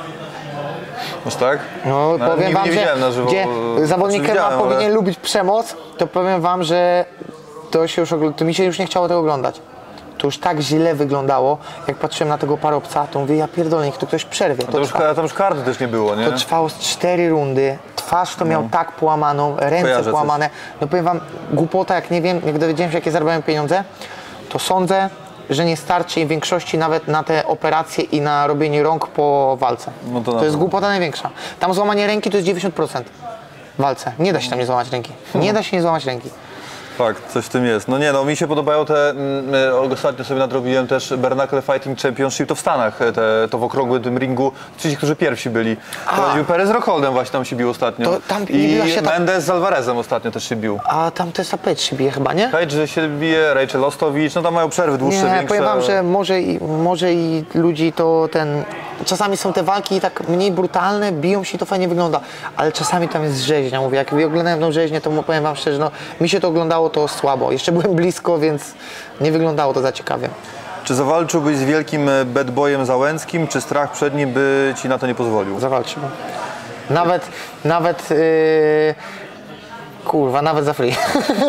Masz tak? No, No, powiem nie- wam, nie że widziałem na żywo, gdzie e, zawodnik znaczy M M A widziałem, ale- powinien lubić przemoc, to powiem wam, że to się już ogl- to mi się już nie chciało tego oglądać. To już tak źle wyglądało, jak patrzyłem na tego parobca, to mówię, ja pierdolę, niech to ktoś przerwie. To To, już, trwa, tam już karty też nie było, nie? to trwało z cztery rundy, twarz to miał tak połamaną, ręce Kojarzę coś. połamane. No powiem wam, głupota, jak nie wiem, jak dowiedziałem się, jakie zarabiałem pieniądze, to sądzę, że nie starczy im większości nawet na te operacje i na robienie rąk po walce. No to to na jest pewno. głupota największa. Tam złamanie ręki to jest dziewięćdziesiąt procent w walce. Nie da się tam nie złamać ręki. Nie da się nie złamać ręki. Fakt, coś w tym jest. No nie, no mi się podobają te, mm, e, ostatnio sobie nadrobiłem też Bernacle Fighting Championship, to w Stanach, e, te, to w okrągłym tym ringu, ci, którzy pierwsi byli. Prowadził Perez z Rockholdem właśnie tam się bił ostatnio. To tam nie I biła się tam- Mendes z Alvarezem ostatnio też się bił. A tam to jest Page się bije chyba, nie? Page się bije, Rachel Ostowicz, no tam mają przerwy dłuższe, Nie, większe. powiem wam, że może i, może i ludzi to ten... Czasami są te walki tak mniej brutalne, biją się i to fajnie wygląda, ale czasami tam jest rzeźnia, mówię, jak oglądałem tą rzeźnię, to powiem wam szczerze, no mi się to oglądało to słabo. Jeszcze byłem blisko, więc nie wyglądało to za ciekawie. Czy zawalczyłbyś z wielkim e, bad boyem Załęckim, czy strach przed nim by ci na to nie pozwolił? Zawalczył. Nawet, nawet, yy, kurwa, nawet za free.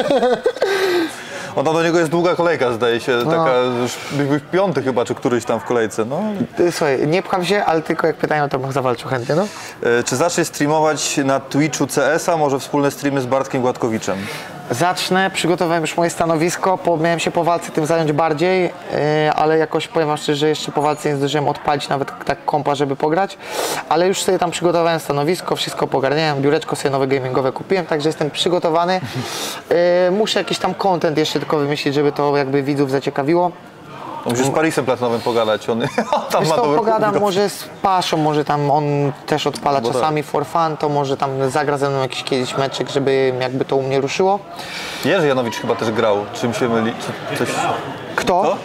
On tam do niego jest długa kolejka, zdaje się, No. taka już byłby piąty chyba, czy któryś tam w kolejce. No. Ty, Słuchaj, nie pcham się, ale tylko jak pytają, to bym zawalczył chętnie, no. E, Czy zaczniesz streamować na Twitchu C S a, może wspólne streamy z Bartkiem Gładkowiczem? Zacznę, przygotowałem już moje stanowisko, po, miałem się po walce tym zająć bardziej, yy, ale jakoś powiem wam szczerze, że jeszcze po walce nie zdążyłem odpalić nawet tak kompa, żeby pograć, ale już sobie tam przygotowałem stanowisko, wszystko pogarniałem, biureczko sobie nowe gamingowe kupiłem, także jestem przygotowany. Yy, muszę jakiś tam content jeszcze tylko wymyślić, żeby to jakby widzów zaciekawiło. Musisz z Parisem Platynowym pogadać, on tam Wiesz ma to dobry pogadam publik. może z Paszą, może tam on też odpala Bo czasami for fun, to może tam zagra ze mną jakiś kiedyś meczek, żeby jakby to u mnie ruszyło. Jerzy Janowicz chyba też grał, czym się myli, czy coś... Kto? Co?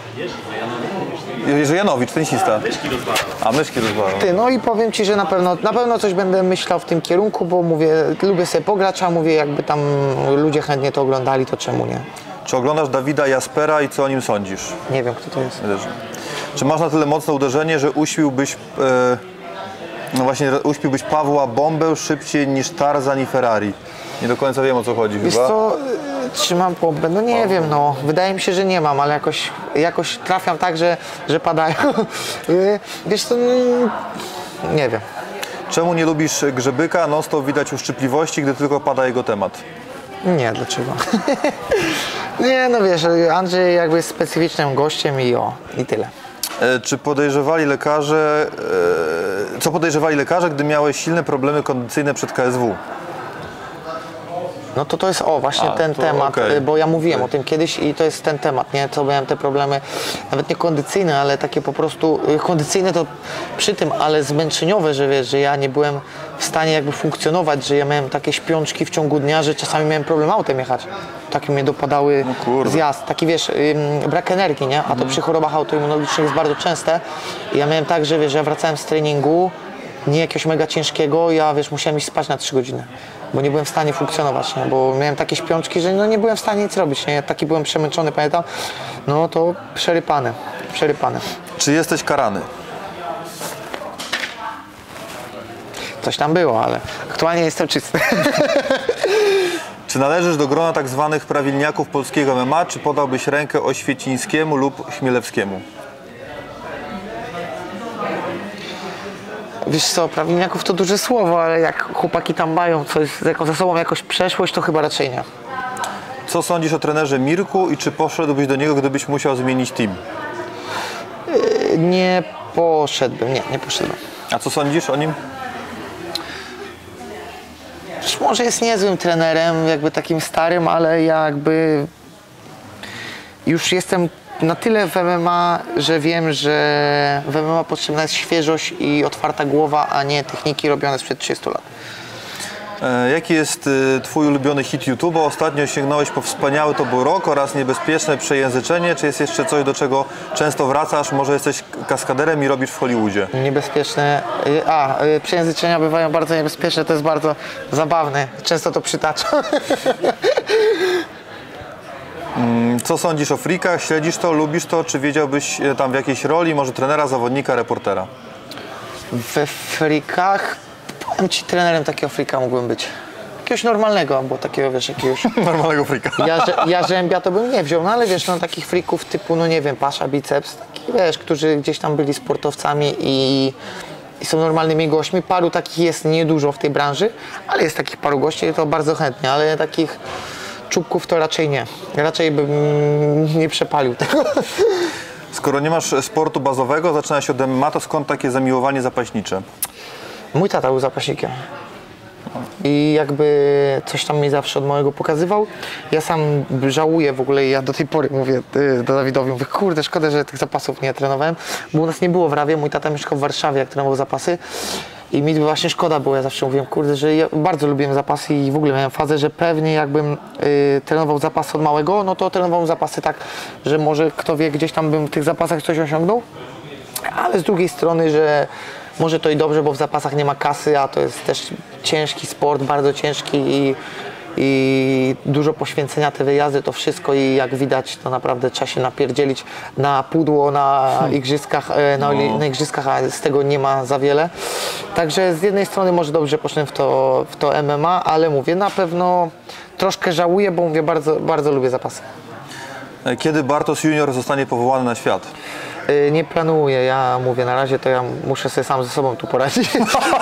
Jerzy Janowicz, tenisista. A, myszki rozwalał. Ty, no i powiem Ci, że na pewno, na pewno coś będę myślał w tym kierunku, bo mówię, lubię sobie pograć, a mówię, jakby tam ludzie chętnie to oglądali, to czemu nie? Czy oglądasz Dawida Jaspera i co o nim sądzisz? Nie wiem, kto to jest. Też. Czy masz na tyle mocne uderzenie, że uśpiłbyś, e, no właśnie, uśpiłbyś Pawła Bombę szybciej niż Tarzan i Ferrari? Nie do końca wiem, o co chodzi Wiesz chyba. co, y, trzymam bombę, no nie wiem, no, wydaje mi się, że nie mam, ale jakoś, jakoś trafiam tak, że, że padają. Y, Wiesz co, mm, nie wiem. Czemu nie lubisz Grzebyka? Non stop widać uszczypliwości, gdy tylko pada jego temat. Nie, dlaczego? Nie, no wiesz, Andrzej jakby jest specyficznym gościem i o, i tyle. E, czy podejrzewali lekarze, e, co podejrzewali lekarze, gdy miałeś silne problemy kondycyjne przed K S W? No to to jest, o, właśnie A, ten to temat, okej. y, bo ja mówiłem Okej. o tym kiedyś i to jest ten temat, nie? Co miałem te problemy, nawet nie kondycyjne, ale takie po prostu, y, kondycyjne to przy tym, ale zmęczeniowe, że wiesz, że ja nie byłem w stanie jakby funkcjonować, że ja miałem takie śpiączki w ciągu dnia, że czasami miałem problem autem jechać. Takie mnie dopadały kurde. zjazd, taki wiesz, ym, brak energii, nie? A to przy chorobach autoimmunologicznych jest bardzo częste. I ja miałem tak, że wiesz, ja wracałem z treningu, nie jakiegoś mega ciężkiego, ja wiesz, musiałem iść spać na trzy godziny, bo nie byłem w stanie funkcjonować, nie? Bo miałem takie śpiączki, że no nie byłem w stanie nic robić, nie? Taki byłem przemęczony, pamiętam, no to przerypane, przerypane. Czy jesteś karany? Coś tam było, ale aktualnie jestem czysty. Czy należysz do grona tak zwanych prawilniaków polskiego M M A, czy podałbyś rękę Oświecińskiemu lub Chmielewskiemu? Wiesz co, prawilniaków to duże słowo, ale jak chłopaki tam mają coś za sobą jakąś przeszłość, to chyba raczej nie. Co sądzisz o trenerze Mirku i czy poszedłbyś do niego, gdybyś musiał zmienić team? Nie poszedłbym, nie, nie poszedłbym. A co sądzisz o nim? Wiesz, może jest niezłym trenerem, jakby takim starym, ale ja jakby już jestem na tyle w M M A, że wiem, że w M M A potrzebna jest świeżość i otwarta głowa, a nie techniki robione sprzed trzydziestu lat. E, jaki jest y, twój ulubiony hit YouTube'a? Ostatnio sięgnąłeś po Wspaniały to był rok oraz Niebezpieczne przejęzyczenie. Czy jest jeszcze coś, do czego często wracasz? Może jesteś kaskaderem i robisz w Hollywoodzie? Niebezpieczne, y, a, y, przejęzyczenia bywają bardzo niebezpieczne, to jest bardzo zabawne, często to przytaczam. Co sądzisz o frikach? Śledzisz to? Lubisz to? Czy wiedziałbyś e, tam w jakiejś roli? Może trenera, zawodnika, reportera? We frikach, powiem Ci, trenerem takiego frika mógłbym być. Jakiegoś normalnego, bo takiego, wiesz, jakiegoś... Normalnego frika. Jarze, Jarzębia to bym nie wziął, no ale wiesz, no takich frików typu, no nie wiem, Pasza, Biceps, taki, wiesz, którzy gdzieś tam byli sportowcami i, i są normalnymi gośćmi. Paru takich jest niedużo w tej branży, ale jest takich paru gości, to bardzo chętnie, ale takich czubków to raczej nie. Raczej bym nie przepalił tego. Skoro nie masz sportu bazowego, zaczynałeś od M M A, to skąd takie zamiłowanie zapaśnicze? Mój tata był zapaśnikiem. I jakby coś tam mi zawsze od małego pokazywał. Ja sam żałuję w ogóle, ja do tej pory mówię y, do Dawidowi, mówię, kurde, szkoda, że tych zapasów nie trenowałem, bo u nas nie było w Rawie, mój tata mieszkał w Warszawie, jak trenował zapasy i mi właśnie szkoda było, ja zawsze mówiłem, kurde, że ja bardzo lubiłem zapasy i w ogóle miałem fazę, że pewnie jakbym y, trenował zapasy od małego, no to trenowałem zapasy tak, że może kto wie, gdzieś tam bym w tych zapasach coś osiągnął, ale z drugiej strony, że może to i dobrze, bo w zapasach nie ma kasy, a to jest też ciężki sport, bardzo ciężki i, i dużo poświęcenia, te wyjazdy, to wszystko i jak widać, to naprawdę trzeba się napierdzielić na pudło na igrzyskach, na, na igrzyskach, a z tego nie ma za wiele. Także z jednej strony może dobrze poszedłem w to, w to M M A, ale mówię, na pewno troszkę żałuję, bo mówię, bardzo, bardzo lubię zapasy. Kiedy Bartosz Junior zostanie powołany na świat? Nie planuję, ja mówię, na razie to ja muszę sobie sam ze sobą tu poradzić.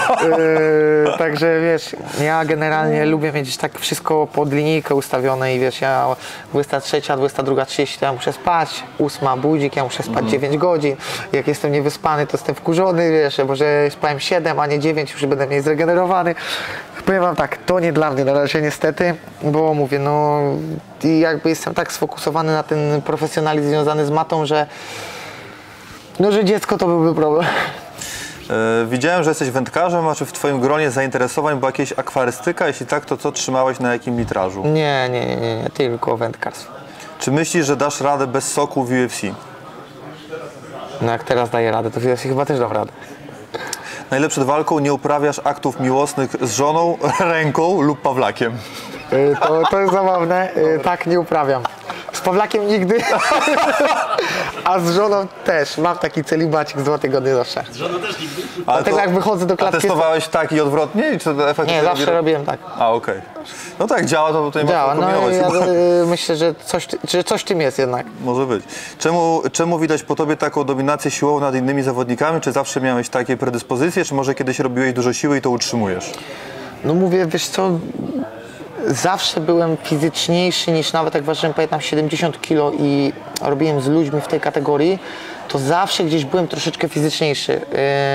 Yy, także wiesz, ja generalnie lubię mieć tak wszystko pod linijkę ustawione i wiesz, ja dwudziesta trzecia, dwudziesta druga trzydzieści to ja muszę spać, ósma budzik, ja muszę spać mm. dziewięć godzin. Jak jestem niewyspany, to jestem wkurzony, wiesz, bo że spałem siedem, a nie dziewięć, już będę mniej zregenerowany. Powiem wam tak, to nie dla mnie na razie niestety, bo mówię, no i jakby jestem tak sfokusowany na ten profesjonalizm związany z matą, że no, że dziecko to byłby problem. E, widziałem, że jesteś wędkarzem, a czy w twoim gronie zainteresowań była jakieś akwarystyka? Jeśli tak, to co trzymałeś na jakim litrażu? Nie, nie, nie, nie, nie, tylko wędkarstwo. Czy myślisz, że dasz radę bez soku w U F C? No jak teraz daję radę, to w U F C chyba też dam radę. Na ile przed walką nie uprawiasz aktów miłosnych z żoną, ręką lub Pawlakiem? Yy, to, to jest zabawne, yy, tak nie uprawiam. Z Pawlakiem nigdy, a z żoną też. Mam taki celibacik z dwa tygodnie zawsze. Z żoną też nigdy? Dlatego jak wychodzę do A klatki... testowałeś tak i odwrotnie? I czy to efekt Nie, zawsze robiłem tak. A, okej. Okay. No tak, działa, to tutaj Działa, można no kombinować. ja y, myślę, że coś, że coś w tym jest jednak. Może być. Czemu, czemu widać po tobie taką dominację siłową nad innymi zawodnikami? Czy zawsze miałeś takie predyspozycje, czy może kiedyś robiłeś dużo siły i to utrzymujesz? No mówię, wiesz co, zawsze byłem fizyczniejszy niż nawet jak ważyłem, pamiętam, siedemdziesiąt kilo i robiłem z ludźmi w tej kategorii, to zawsze gdzieś byłem troszeczkę fizyczniejszy. Yy,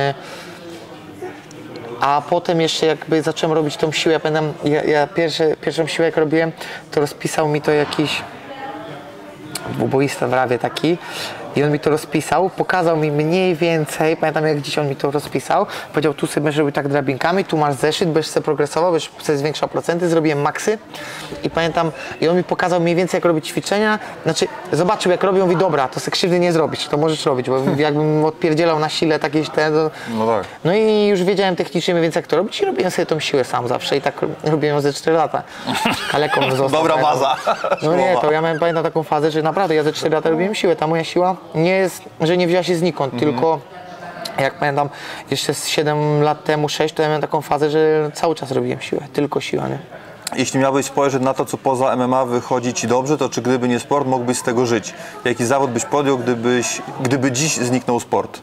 a potem jeszcze jakby zacząłem robić tą siłę, ja pamiętam, ja, ja pierwsze, pierwszą siłę jak robiłem, to rozpisał mi to jakiś dwuboista w Rawie taki i on mi to rozpisał, pokazał mi mniej więcej, pamiętam jak dziś on mi to rozpisał, powiedział, tu sobie będziesz robił tak drabinkami, tu masz zeszyt, będziesz sobie progresował, będziesz sobie zwiększał procenty, zrobiłem maksy i pamiętam, i on mi pokazał mniej więcej jak robić ćwiczenia, znaczy zobaczył jak robią, mówi dobra, to sobie krzywdy nie zrobić, to możesz robić, bo jakbym odpierdzielał na sile takieś te, to... No tak. No i już wiedziałem technicznie mniej więcej jak to robić i robiłem sobie tą siłę sam zawsze i tak robiłem ze cztery lata. Kaleką został. Dobra baza. No nie, to ja miałem, pamiętam taką fazę, że naprawdę ja ze cztery lata robiłem siłę, ta moja siła nie jest, że nie wzięła się znikąd, mm. tylko jak pamiętam jeszcze z siedem lat temu, sześć, to ja miałem taką fazę, że cały czas robiłem siłę, tylko siła, nie? Jeśli miałbyś spojrzeć na to, co poza M M A wychodzi ci dobrze, to czy gdyby nie sport, mógłbyś z tego żyć? Jaki zawód byś podjął, gdybyś, gdyby dziś zniknął sport?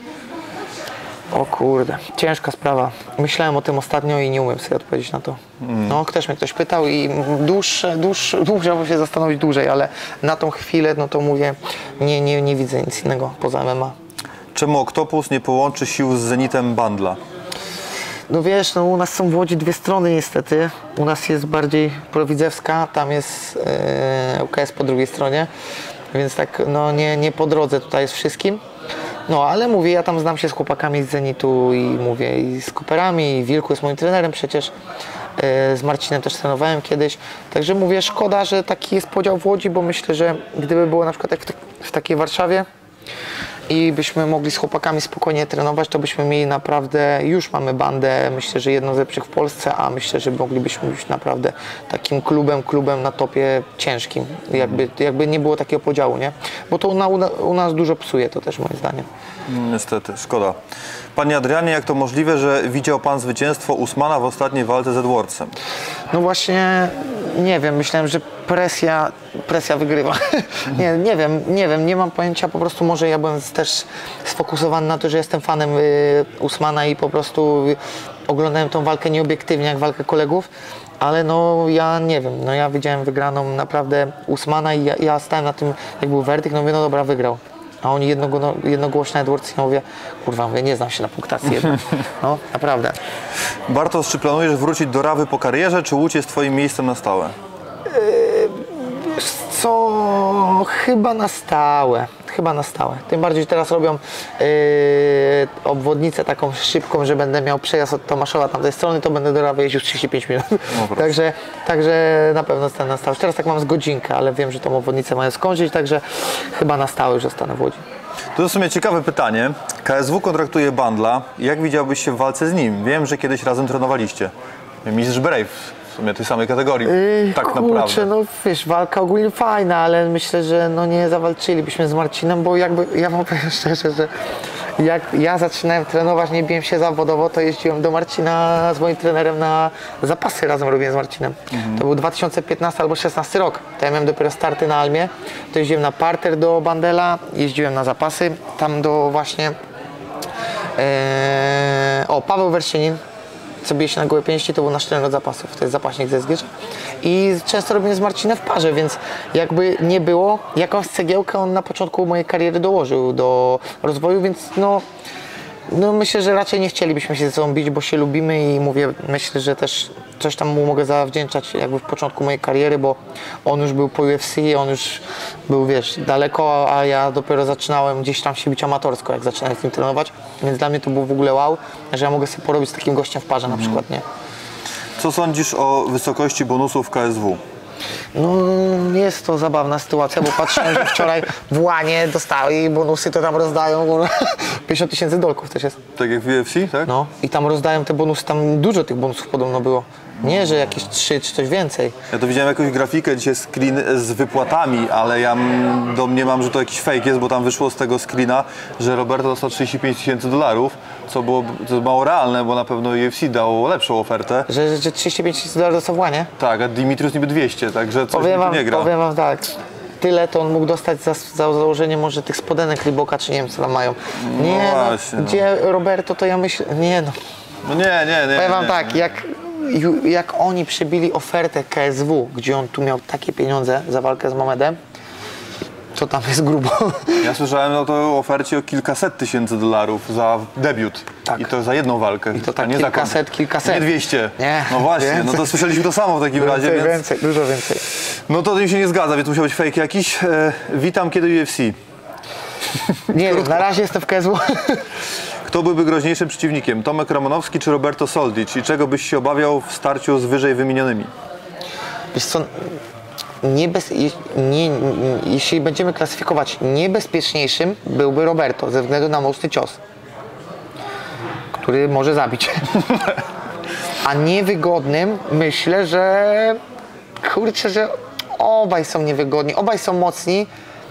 O kurde, ciężka sprawa. Myślałem o tym ostatnio i nie umiem sobie odpowiedzieć na to. Mm. No, też mnie ktoś pytał i dłuższe, dłuższe, musiałbym się zastanowić dłużej, ale na tą chwilę, no to mówię, nie, nie, nie widzę nic innego poza M M A. Czemu Oktopus nie połączy sił z Zenitem Bandla? No wiesz, no u nas są w Łodzi dwie strony niestety. U nas jest bardziej prowidzewska, tam jest yy, U K S po drugiej stronie, więc tak no nie, nie po drodze tutaj jest wszystkim. No ale mówię, ja tam znam się z chłopakami z Zenitu i mówię i z Cooperami, i Wilku jest moim trenerem przecież. Yy, z Marcinem też trenowałem kiedyś. Także mówię, szkoda, że taki jest podział w Łodzi, bo myślę, że gdyby było na przykład jak w, w takiej Warszawie, i byśmy mogli z chłopakami spokojnie trenować, to byśmy mieli naprawdę, już mamy bandę, myślę, że jedną z lepszych w Polsce, a myślę, że moglibyśmy być naprawdę takim klubem, klubem na topie ciężkim, jakby, jakby nie było takiego podziału, nie? Bo to u, u nas dużo psuje to też moim zdaniem. Niestety, szkoda. Panie Adrianie, jak to możliwe, że widział Pan zwycięstwo Usmana w ostatniej walce z Edwardsem? No właśnie, nie wiem, myślałem, że presja, presja wygrywa. nie, nie wiem, nie wiem, nie mam pojęcia, po prostu może ja byłem też sfokusowany na to, że jestem fanem y, Usmana i po prostu y, oglądałem tą walkę nieobiektywnie, jak walkę kolegów, ale no ja nie wiem, no ja widziałem wygraną naprawdę Usmana i ja, ja stałem na tym, jak był werdykt, no mówię, no dobra, wygrał. A oni jednogło, jednogłośnie Edwards, ja mówię, kurwa, mówię, nie znam się na punktacji jednak. No, naprawdę. Bartosz, czy planujesz wrócić do Rawy po karierze, czy Łódź jest twoim miejscem na stałe? Wiesz co, chyba na stałe, chyba na stałe. Tym bardziej, że teraz robią yy, obwodnicę taką szybką, że będę miał przejazd od Tomaszowa tamtej strony, to będę do Rawy jeździł trzydzieści pięć minut. No, także, także na pewno zostanę na stałe. Teraz tak mam z godzinkę, ale wiem, że tą obwodnicę mają skończyć, także chyba na stałe już zostanę w Łodzi. To w sumie ciekawe pytanie. K S W kontraktuje Bandla. Jak widziałbyś się w walce z nim? Wiem, że kiedyś razem trenowaliście. Mistrz Brave. W sumie tej samej kategorii, yy, tak kurczę, naprawdę. No wiesz, walka ogólnie fajna, ale myślę, że no nie zawalczylibyśmy z Marcinem, bo jakby, ja wam powiem szczerze, że jak ja zaczynałem trenować, nie biłem się zawodowo, to jeździłem do Marcina z moim trenerem na zapasy, razem robiłem z Marcinem. Mhm. To był dwa tysiące piętnasty albo szesnasty rok, to ja miałem dopiero starty na Almie, to jeździłem na parter do Bandela, jeździłem na zapasy, tam do właśnie Eee, o, Paweł Wersienin, co bije się na gołe pięści, to był nasz trener od zapasów, to jest zapaśnik z S G. I często robimy z Marcinem w parze, więc jakby nie było, jakąś cegiełkę on na początku mojej kariery dołożył do rozwoju, więc no, no myślę, że raczej nie chcielibyśmy się ze sobą bić, bo się lubimy i mówię, myślę, że też coś tam mu mogę zawdzięczać jakby w początku mojej kariery, bo on już był po U F C, on już był, wiesz, daleko, a ja dopiero zaczynałem gdzieś tam się bić amatorsko, jak zaczynałem z nim trenować, więc dla mnie to było w ogóle wow, że ja mogę sobie porobić z takim gościem w parze na przykład, nie? Co sądzisz o wysokości bonusów w K S W? No jest to zabawna sytuacja, bo patrzyłem, że wczoraj w łanie dostali bonusy, to tam rozdają pięćdziesiąt tysięcy dolków też jest. Tak jak w U F C, tak? No i tam rozdają te bonusy, tam dużo tych bonusów podobno było. Nie, że jakieś trzy czy coś więcej. Ja to widziałem jakąś grafikę, dzisiaj screen z wypłatami, ale ja m- domniemam, że to jakiś fake jest, bo tam wyszło z tego screena, że Roberto dostał trzydzieści pięć tysięcy dolarów, co było to jest mało realne, bo na pewno U F C dało lepszą ofertę. Że, że trzydzieści pięć tysięcy dolarów dostał w łanie? Tak, a Dimitrius niby dwieście, także coś Powiem mi tu wam, nie gra. powiem wam tak, tyle to on mógł dostać za, za założenie może tych spodenek Reeboka, czy nie wiem co tam mają. Nie, no, właśnie, no. gdzie Roberto, to ja myślę, nie no. No nie, nie, nie. Powiem wam nie, tak, nie. jak, jak oni przebili ofertę K S W, gdzie on tu miał takie pieniądze za walkę z Mamedem, to tam jest grubo. Ja słyszałem o to ofercie o kilkaset tysięcy dolarów za debiut. Tak. I to za jedną walkę. I to tak a nie za kilkaset, kon- kilkaset. Nie dwieście. Nie, No właśnie, no więcej. to słyszeliśmy to samo w takim razie, Więcej, więc... więcej, dużo więcej. No to mi się nie zgadza, więc musiał być fake jakiś. E, witam, kiedy U F C. Nie wiem, na razie jestem w K S W. Kto byłby groźniejszym przeciwnikiem? Tomek Romanowski czy Roberto Soldic? I czego byś się obawiał w starciu z wyżej wymienionymi? Wiesz co, niebez... je- nie, nie, jeśli będziemy klasyfikować, niebezpieczniejszym byłby Roberto, ze względu na mocny cios, który może zabić. A niewygodnym myślę, że kurczę, że obaj są niewygodni, obaj są mocni.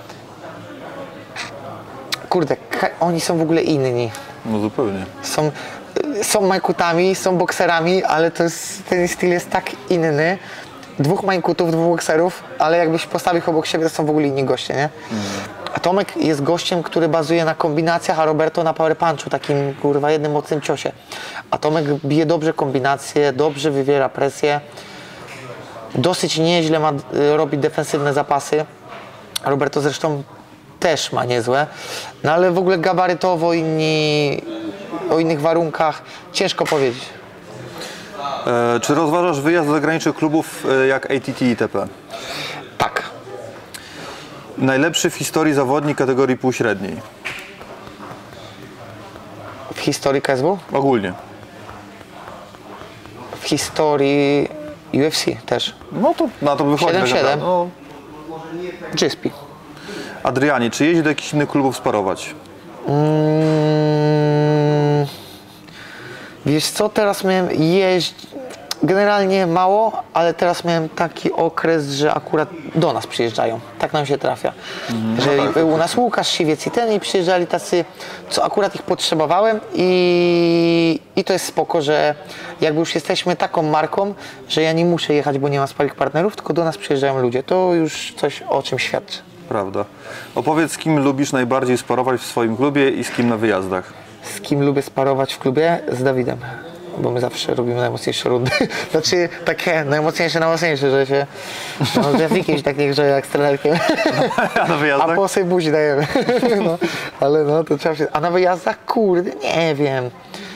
Kurde, ka- oni są w ogóle inni. No zupełnie. Są, są majkutami, są bokserami, ale to jest, ten styl jest tak inny. Dwóch majkutów, dwóch bokserów, ale jakbyś postawił ich obok siebie, to są w ogóle inni goście, nie? A Tomek jest gościem, który bazuje na kombinacjach, a Roberto na power punchu, takim kurwa jednym mocnym ciosie. A Tomek bije dobrze kombinacje, dobrze wywiera presję. Dosyć nieźle ma, robi defensywne zapasy. Roberto zresztą też ma niezłe, no ale w ogóle gabarytowo inni, o innych warunkach ciężko powiedzieć. E, czy rozważasz wyjazd do zagranicznych klubów e, jak A T T itp? Tak. Najlepszy w historii zawodnik kategorii półśredniej? W historii K S W? Ogólnie. W historii U F C też. No to na to wychodzi. siedem tak siedem. naprawdę. No. Gispi. Adrianie, czy jeździ do jakichś innych klubów sparować? Mm, wiesz co, teraz miałem jeździć, generalnie mało, ale teraz miałem taki okres, że akurat do nas przyjeżdżają. Tak nam się trafia. Że tak, był u nas Łukasz Siwiec i ten i przyjeżdżali tacy, co akurat ich potrzebowałem i, i to jest spoko, że jakby już jesteśmy taką marką, że ja nie muszę jechać, bo nie mam sparych partnerów, tylko do nas przyjeżdżają ludzie. To już coś o czym świadczy. Prawda. Opowiedz, z kim lubisz najbardziej sparować w swoim klubie i z kim na wyjazdach? Z kim lubię sparować w klubie? Z Dawidem. Bo my zawsze robimy najmocniejsze rundy. Znaczy takie najmocniejsze, najmocniejsze, że się no, z jakimś tak nie grze jak z trenerkiem. A na A wyjazdach? po sobie buzi dajemy. No, ale no to trzeba się... A na wyjazdach? Kurde, nie wiem.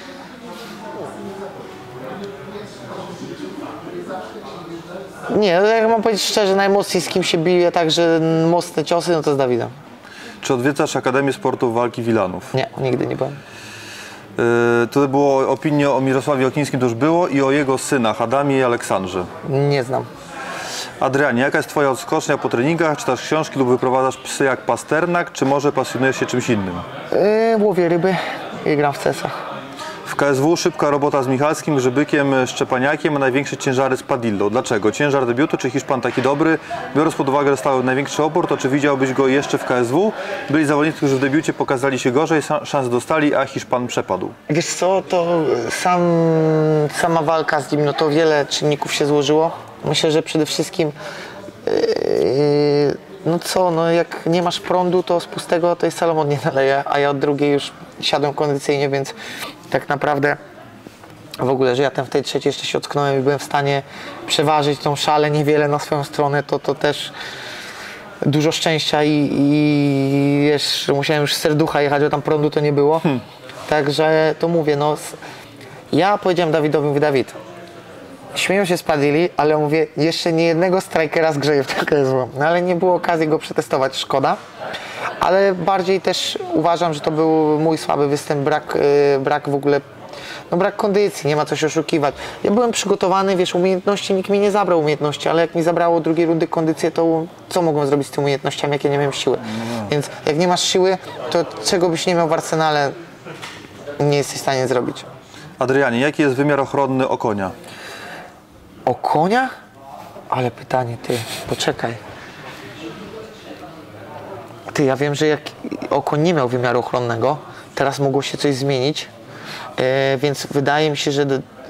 Nie, no jak mam powiedzieć szczerze, najmocniej z kim się bije, także mocne ciosy, no to z Dawidem. Czy odwiedzasz Akademię Sportu Walki Wilanów? Nie, nigdy nie byłem. Yy, tutaj było opinie o Mirosławie Oknińskim, to już było, i o jego synach, Adamie i Aleksandrze. Nie znam. Adrianie, jaka jest twoja odskocznia po treningach? Czytasz książki lub wyprowadzasz psy jak Pasternak, czy może pasjonujesz się czymś innym? Yy, łowię ryby i gram w C S a. W K S W szybka robota z Michalskim, Żybykiem, Szczepaniakiem, a największe ciężary z Padillo. Dlaczego? Ciężar debiutu, czy Hiszpan taki dobry? Biorąc pod uwagę, że stał największy opór, to czy widziałbyś go jeszcze w K S W? Byli zawodnicy, którzy w debiucie pokazali się gorzej, szans dostali, a Hiszpan przepadł. Wiesz co, to sam, sama walka z nim, no to wiele czynników się złożyło. Myślę, że przede wszystkim yy, no co, no jak nie masz prądu, to z pustego to jest Salomon nie naleje, a ja od drugiej już siadłem kondycyjnie, więc tak naprawdę w ogóle, że ja tam w tej trzeciej jeszcze się ocknąłem i byłem w stanie przeważyć tą szalę niewiele na swoją stronę, to to też dużo szczęścia i, i wiesz, musiałem już z serducha jechać, bo tam prądu to nie było. Hmm. Także to mówię, no ja powiedziałem Dawidowi, mówię, Dawid, śmieją się z Padili, ale mówię, jeszcze nie jednego strajkera zgrzeję w K S W. No ale nie było okazji go przetestować, szkoda. Ale bardziej też uważam, że to był mój słaby występ, brak, yy, brak w ogóle, no brak kondycji, nie ma co się oszukiwać. Ja byłem przygotowany, wiesz, umiejętności, nikt mi nie zabrał umiejętności, ale jak mi zabrało drugiej rundy kondycję, to co mogłem zrobić z tymi umiejętnościami, jak ja nie miałem siły. No. Więc jak nie masz siły, to czego byś nie miał w arsenale, nie jesteś w stanie zrobić. Adrianie, jaki jest wymiar ochronny o konia? O konia? Ale pytanie, ty, poczekaj. Ty, ja wiem, że jak okoń nie miał wymiaru ochronnego, teraz mogło się coś zmienić, yy, więc wydaje mi się, że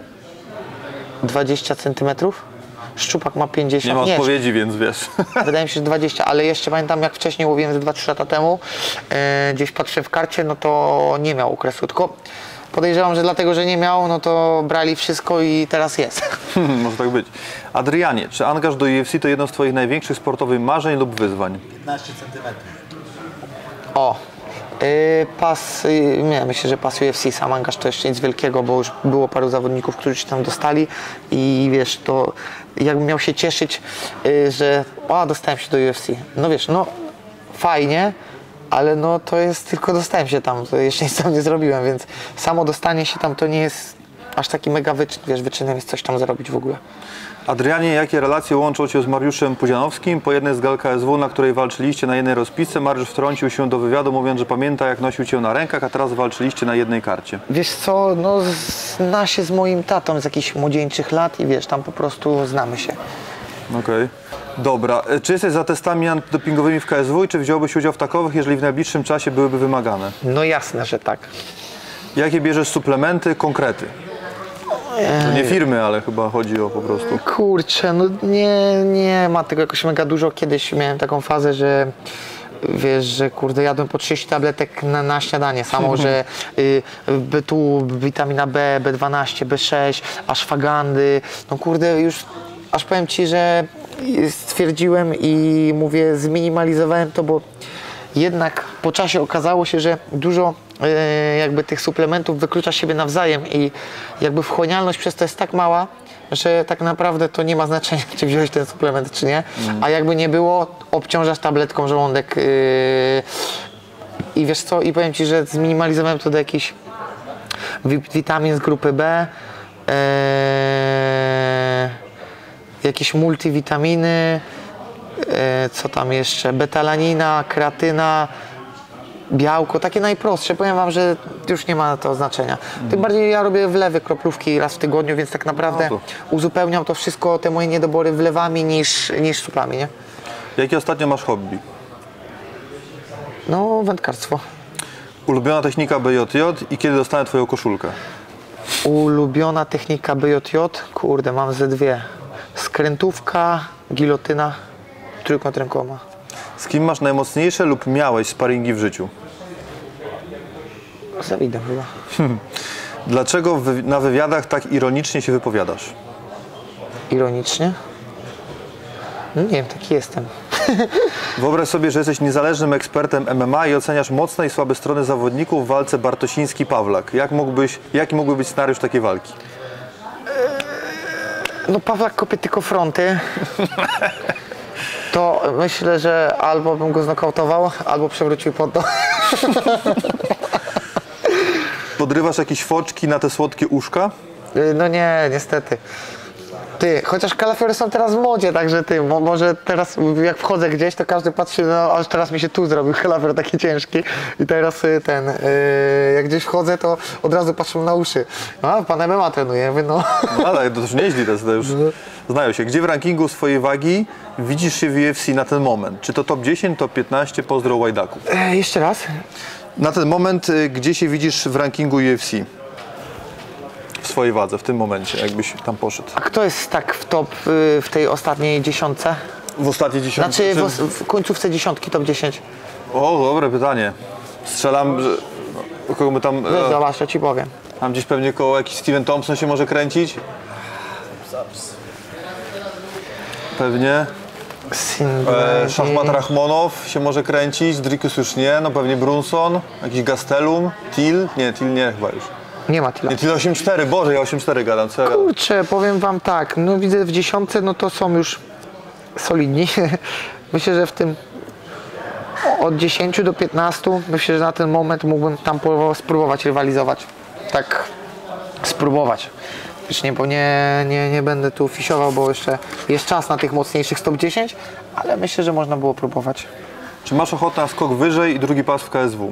dwadzieścia centymetrów. Szczupak ma pięćdziesiąt. Nie ma nie, odpowiedzi, więc wiesz. Wydaje mi się, że dwadzieścia, ale jeszcze pamiętam, jak wcześniej łowiłem ze dwa trzy lata temu, yy, gdzieś patrzę w karcie, no to nie miał okresu, tylko podejrzewam, że dlatego, że nie miał, no to brali wszystko i teraz jest. Może tak być. Adrianie, czy angaż do U F C to jedno z Twoich największych sportowych marzeń lub wyzwań? piętnaście centymetrów. O, yy, pas, yy, nie, myślę, że pas U F C, sam angaż to jeszcze nic wielkiego, bo już było paru zawodników, którzy się tam dostali i wiesz, to jakbym miał się cieszyć, yy, że o, dostałem się do U F C. No wiesz, no fajnie, ale no to jest tylko dostałem się tam, to jeszcze nic tam nie zrobiłem, więc samo dostanie się tam to nie jest aż taki mega wyczyn, wiesz, wyczynem jest coś tam zrobić w ogóle. Adrianie, jakie relacje łączą Cię z Mariuszem Pudzianowskim? Po jednej z gal K S W, na której walczyliście na jednej rozpisce, Mariusz wtrącił się do wywiadu, mówiąc, że pamięta, jak nosił Cię na rękach, a teraz walczyliście na jednej karcie. Wiesz co, no zna się z moim tatą z jakichś młodzieńczych lat i wiesz, tam po prostu znamy się. Okej. Okay. Dobra. Czy jesteś za testami antydopingowymi w K S W i czy wziąłbyś udział w takowych, jeżeli w najbliższym czasie byłyby wymagane? No jasne, że tak. Jakie bierzesz suplementy, konkrety? To nie firmy, ale chyba chodzi o po prostu. Kurczę, no nie, nie ma tego jakoś mega dużo. Kiedyś miałem taką fazę, że wiesz, że kurde, jadłem po trzydzieści tabletek na, na śniadanie samo, że y, by tu witamina B, B dwanaście, B sześć, ashwagandy, no kurde, już aż powiem Ci, że stwierdziłem i mówię, zminimalizowałem to, bo jednak po czasie okazało się, że dużo e, jakby tych suplementów wyklucza siebie nawzajem i jakby wchłanialność przez to jest tak mała, że tak naprawdę to nie ma znaczenia, czy wziąłeś ten suplement, czy nie, mm. a jakby nie było, obciążasz tabletką żołądek yy, i wiesz co, i powiem Ci, że zminimalizowałem to do jakichś witamin z grupy B, yy, jakieś multivitaminy, co tam jeszcze, betalanina, kreatyna, białko, takie najprostsze. Powiem Wam, że już nie ma to znaczenia. Mm. Tym bardziej ja robię wlewy, kroplówki raz w tygodniu, więc tak naprawdę no to. uzupełniam to wszystko, te moje niedobory wlewami niż, niż suplami, nie? Jakie ostatnio masz hobby? No, wędkarstwo. Ulubiona technika B J J i kiedy dostanę Twoją koszulkę? Ulubiona technika B J J? Kurde, mam ze dwie. Skrętówka, gilotyna. Trójkąt rękoma. Z kim masz najmocniejsze lub miałeś sparingi w życiu? Z Dawidem chyba. Hmm. Dlaczego wy na wywiadach tak ironicznie się wypowiadasz? Ironicznie? No nie wiem, taki jestem. Wyobraź sobie, że jesteś niezależnym ekspertem M M A i oceniasz mocne i słabe strony zawodników w walce Bartosiński-Pawlak. Jak mógłbyś, jaki mógłby być scenariusz takiej walki? No Pawlak kopie tylko fronty. To myślę, że albo bym go znokautował, albo przewrócił pod to. Podrywasz jakieś foczki na te słodkie uszka? No nie, niestety. Ty, chociaż kalafiory są teraz w modzie, także ty, mo może teraz jak wchodzę gdzieś, to każdy patrzy, no aż teraz mi się tu zrobił kalafior taki ciężki i teraz ten, yy, jak gdzieś wchodzę, to od razu patrzą na uszy. No, pan M M A trenuje, mówię, no. No ale to już nieźli, to już znają się. Gdzie w rankingu swojej wagi widzisz się w U F C na ten moment? Czy to top dziesięć, top piętnaście, pozdro łajdaków? E, jeszcze raz? Na ten moment, gdzie się widzisz w rankingu U F C? W swojej wadze, w tym momencie, jakbyś tam poszedł. A kto jest tak w top, w tej ostatniej dziesiątce? W ostatniej dziesiątce? Znaczy w, w końcówce dziesiątki, top dziesięć. O, dobre pytanie. Strzelam, że kogo my tam... Wiesz, E, zobacz, to ci powiem. tam gdzieś pewnie koło jakiś Steven Thompson się może kręcić. Pewnie. E, Szachmat Rachmonow się może kręcić, Drikus już nie, no pewnie Brunson, jakiś Gastelum, Til, nie, Til nie chyba już. Nie ma tyle. Nie, Til osiem cztery, Boże, ja osiem cztery gadam, co ja gadam? Kurczę, powiem wam tak, no widzę w dziesiątce, no to są już solidni. Myślę, że w tym od dziesięciu do piętnastu, myślę, że na ten moment mógłbym tam próbował- spróbować rywalizować. Tak spróbować. Już nie, bo nie, nie, nie będę tu fisiował, bo jeszcze jest czas na tych mocniejszych top dziesięć, ale myślę, że można było próbować. Czy masz ochotę na skok wyżej i drugi pas w K S W?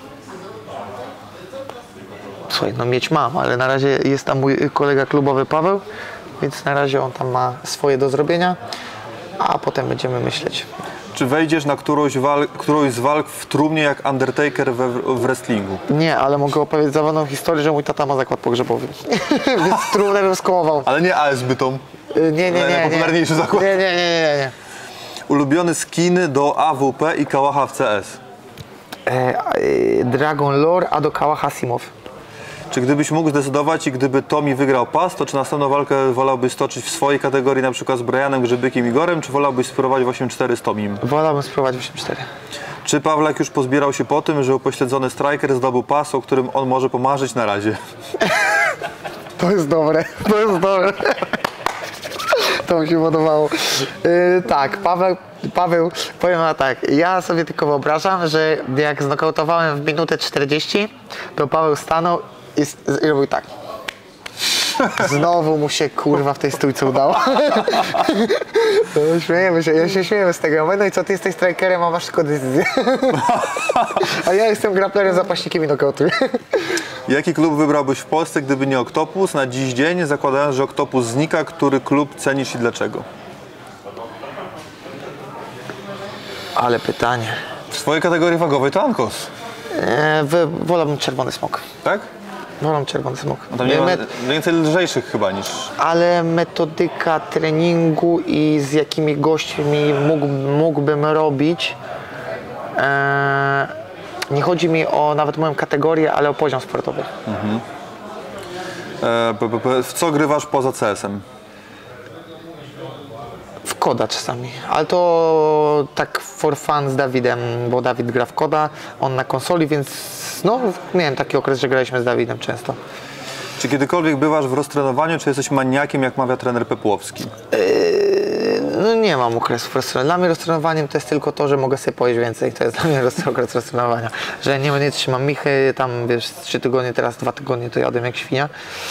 Słuchaj, no mieć mam, ale na razie jest tam mój kolega klubowy Paweł, więc na razie on tam ma swoje do zrobienia, a potem będziemy myśleć. Czy wejdziesz na którąś, wal, którąś z walk w trumnie jak Undertaker we, w wrestlingu? Nie, ale mogę opowiedzieć zabawną historię, że mój tata ma zakład pogrzebowy, więc trudno bym skołował. Ale nie A S Bytom. Nie, nie, nie, nie. Najpopularniejszy zakład. Nie, nie, nie, nie, nie. Ulubiony skin do A W P i Kałacha w C S. E, e, Dragon Lore, a do Kałacha Simow. Czy gdybyś mógł zdecydować i gdyby Tommy wygrał pas, to czy następną walkę wolałbyś stoczyć w swojej kategorii, na przykład z Brianem Grzybykiem i Gorem, czy wolałbyś spróbować w osiem cztery z Tomim? Wolałbym spróbować osiem cztery. Czy Pawlak już pozbierał się po tym, że upośledzony striker zdobył pas, o którym on może pomarzyć na razie? To jest dobre, to jest dobre. To mi się podobało. Yy, tak, Paweł, Paweł, powiem wam tak, ja sobie tylko wyobrażam, że jak znokautowałem w minutę czterdzieści, to Paweł stanął i, i robił tak. Znowu mu się kurwa w tej stójce udało. To śmiejemy się, ja się śmieję z tego. No i co, ty jesteś strikerem, a masz tylko decyzję. A ja jestem grapplerem, zapaśnikiem i nokautuję. Jaki klub wybrałbyś w Polsce, gdyby nie Oktopus na dziś dzień, zakładając, że Oktopus znika? Który klub cenisz i dlaczego? Ale pytanie. W swojej kategorii wagowej to Ankos, Eee, wy- wolałbym czerwony smok. tak? Wolę czerwony smok. No tam nie ma Met- więcej lżejszych chyba niż... ale metodyka treningu i z jakimi gośćmi mógł, mógłbym robić. Eee, nie chodzi mi o nawet moją kategorię, ale o poziom sportowy. E, p, p, p, w co grywasz poza C S-em? W koda czasami, ale to tak for fun z Dawidem, bo Dawid gra w koda, on na konsoli, więc no miałem taki okres, że graliśmy z Dawidem często. Czy kiedykolwiek bywasz w roztrenowaniu, czy jesteś maniakiem, jak mawia trener Pepłowski? No nie mam okresów roztrenowania. Dla mnie roztrenowaniem to jest tylko to, że mogę sobie pojeść więcej. To jest dla mnie roz- okres roztrenowania. Że nie, nie trzymam michy, tam wiesz, trzy tygodnie, teraz dwa tygodnie to jadłem jak świnia.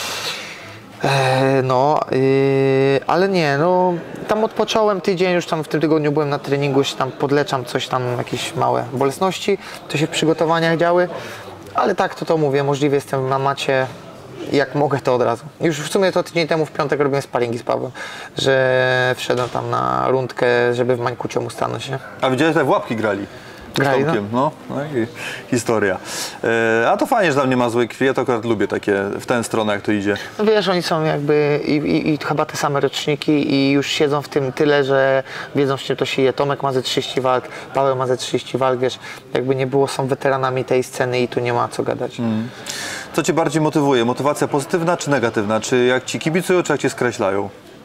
E, no, yy, ale nie, no tam odpocząłem tydzień, już tam w tym tygodniu byłem na treningu, już tam podleczam coś tam, jakieś małe bolesności, to się w przygotowaniach działy, ale tak to to mówię, możliwie jestem na macie, jak mogę to od razu. Już w sumie to tydzień temu w piątek robiłem sparingi z Pawłem, że wszedłem tam na rundkę, żeby w Mańkucio mu stanąć, nie? A widziałeś, że w łapki grali? Grali, Z Tomkiem, no. No i historia. E, a to fajnie, że tam nie ma złej krwi, ja to akurat lubię takie, w tę stronę jak to idzie. No wiesz, oni są jakby i, i, i chyba te same roczniki i już siedzą w tym tyle, że wiedzą, z czym to się je. Tomek ma ze trzydzieści walk, Paweł ma ze trzydzieści walk, wiesz, jakby nie było, są weteranami tej sceny i tu nie ma co gadać. Mm. Co cię bardziej motywuje? Motywacja pozytywna czy negatywna? Czy jak ci kibicują, czy jak cię skreślają?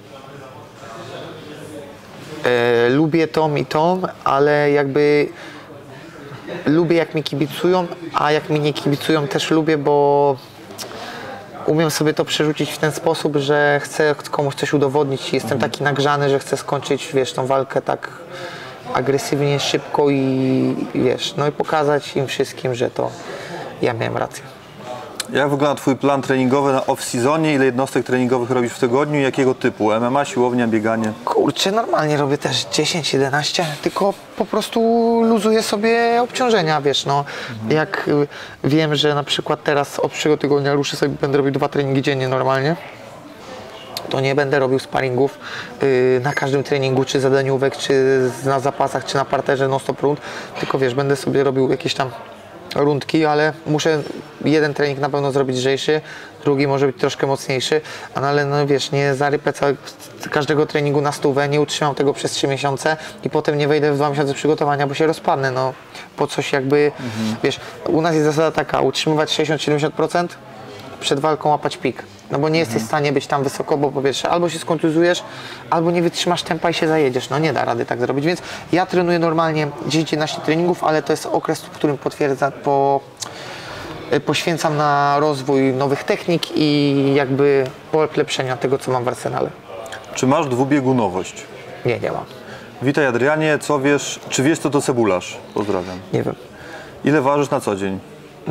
E, lubię Tom i Tom, ale jakby lubię jak mi kibicują, a jak mi nie kibicują też lubię, bo umiem sobie to przerzucić w ten sposób, że chcę komuś coś udowodnić. Jestem taki nagrzany, że chcę skończyć, wiesz, tą walkę tak agresywnie, szybko i, i wiesz, no i pokazać im wszystkim, że to ja miałem rację. Jak wygląda twój plan treningowy na off-seasonie? Ile jednostek treningowych robisz w tygodniu? Jakiego typu? M M A, siłownia, bieganie? Kurczę, normalnie robię też dziesięć jedenaście, tylko po prostu luzuję sobie obciążenia, wiesz, no. Jak y, wiem, że na przykład teraz od przyszłego tygodnia ruszę sobie, będę robił dwa treningi dziennie normalnie, to nie będę robił sparingów y, na każdym treningu, czy zadaniówek, czy na zapasach, czy na parterze non stop rund, tylko wiesz, będę sobie robił jakieś tam rundki, ale muszę jeden trening na pewno zrobić lżejszy, drugi może być troszkę mocniejszy, no ale no wiesz, nie zarypę całego, każdego treningu na stówę, nie utrzymam tego przez trzy miesiące i potem nie wejdę w dwa miesiące przygotowania, bo się rozpadnę, no po coś jakby, mhm. wiesz, u nas jest zasada taka, utrzymywać sześćdziesiąt do siedemdziesięciu procent, przed walką łapać pik, no bo nie jesteś w stanie być tam wysoko, bo po pierwsze albo się skontuzujesz, albo nie wytrzymasz tempa i się zajedziesz, no nie da rady tak zrobić, więc ja trenuję normalnie dziesięć do jedenastu treningów, ale to jest okres, w którym potwierdza, po, poświęcam na rozwój nowych technik i jakby polepszenia tego, co mam w arsenale. Czy masz dwubiegunowość? Nie, nie mam. Witaj Adrianie, co wiesz, czy wiesz co to cebularz? Pozdrawiam. Nie wiem. Ile ważysz na co dzień?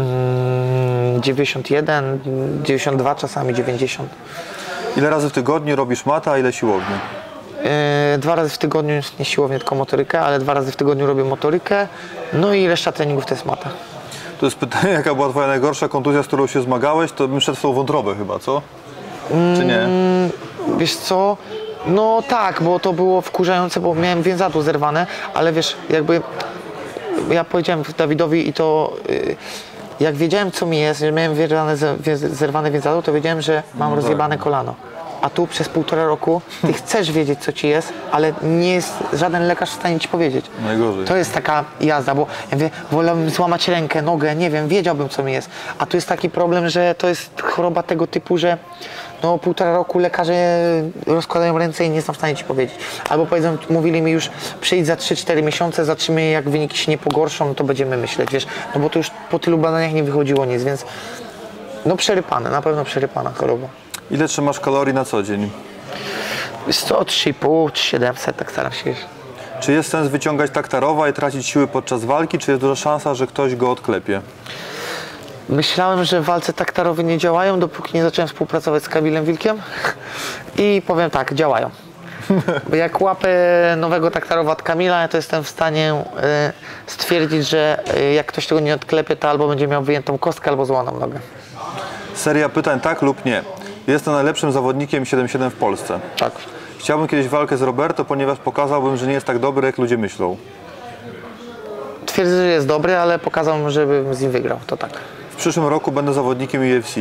Mm, dziewięćdziesiąt jeden, dziewięćdziesiąt dwa, czasami dziewięćdziesiąt. Ile razy w tygodniu robisz matę, a ile siłowni? Yy, dwa razy w tygodniu, nie siłownię, tylko motorykę, ale dwa razy w tygodniu robię motorykę, no i reszta treningów to jest mata. To jest pytanie, jaka była twoja najgorsza kontuzja, z którą się zmagałeś, to bym szedł w tą wątrobę chyba, co? Czy nie? Mm, wiesz co? No tak, bo to było wkurzające, bo miałem więzadło zerwane, ale wiesz, jakby ja powiedziałem Dawidowi i to yy, jak wiedziałem co mi jest, że miałem zerwane, zerwane więzadło, to wiedziałem, że mam no rozjebane tak. kolano. A tu przez półtora roku ty chcesz wiedzieć co ci jest, ale nie jest żaden lekarz w stanie ci powiedzieć. Najgorzej. To jest taka jazda, bo ja mówię, wolałbym złamać rękę, nogę, nie wiem, wiedziałbym co mi jest. A tu jest taki problem, że to jest choroba tego typu, że no półtora roku lekarze rozkładają ręce i nie są w stanie ci powiedzieć. Albo powiedzą, mówili mi już przyjdź za trzy cztery miesiące, zobaczymy jak wyniki się nie pogorszą, no to będziemy myśleć, wiesz. No bo to już po tylu badaniach nie wychodziło nic, więc no przerypane, na pewno przerypana choroba. Ile trzymasz kalorii na co dzień? sto, trzy i pół, siedemset, tak staram się. Czy jest sens wyciągać taktarowa i tracić siły podczas walki, czy jest duża szansa, że ktoś go odklepie? Myślałem, że w walce taktarowe nie działają, dopóki nie zacząłem współpracować z Kamilem Wilkiem i powiem tak, działają. Bo jak łapę nowego taktarowa od Kamila, to jestem w stanie y, stwierdzić, że y, jak ktoś tego nie odklepie, to albo będzie miał wyjętą kostkę, albo złamaną nogę. Seria pytań tak lub nie. Jestem najlepszym zawodnikiem siedem siedem w Polsce. Tak. Chciałbym kiedyś walkę z Roberto, ponieważ pokazałbym, że nie jest tak dobry, jak ludzie myślą. Twierdzę, że jest dobry, ale pokazał, żebym z nim wygrał, to tak. W przyszłym roku będę zawodnikiem U F C.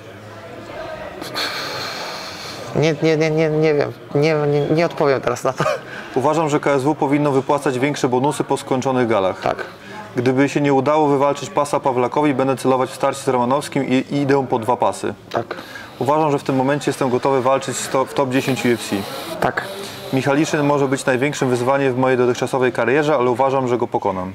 Nie, nie, nie, nie, nie wiem, nie, nie, nie odpowiem teraz na to. Uważam, że K S W powinno wypłacać większe bonusy po skończonych galach. Tak. Gdyby się nie udało wywalczyć pasa Pawlakowi, będę celować w starcie z Romanowskim i, i idę po dwa pasy. Tak. Uważam, że w tym momencie jestem gotowy walczyć w top dziesięć U F C. Tak. Michaliszyn może być największym wyzwaniem w mojej dotychczasowej karierze, ale uważam, że go pokonam.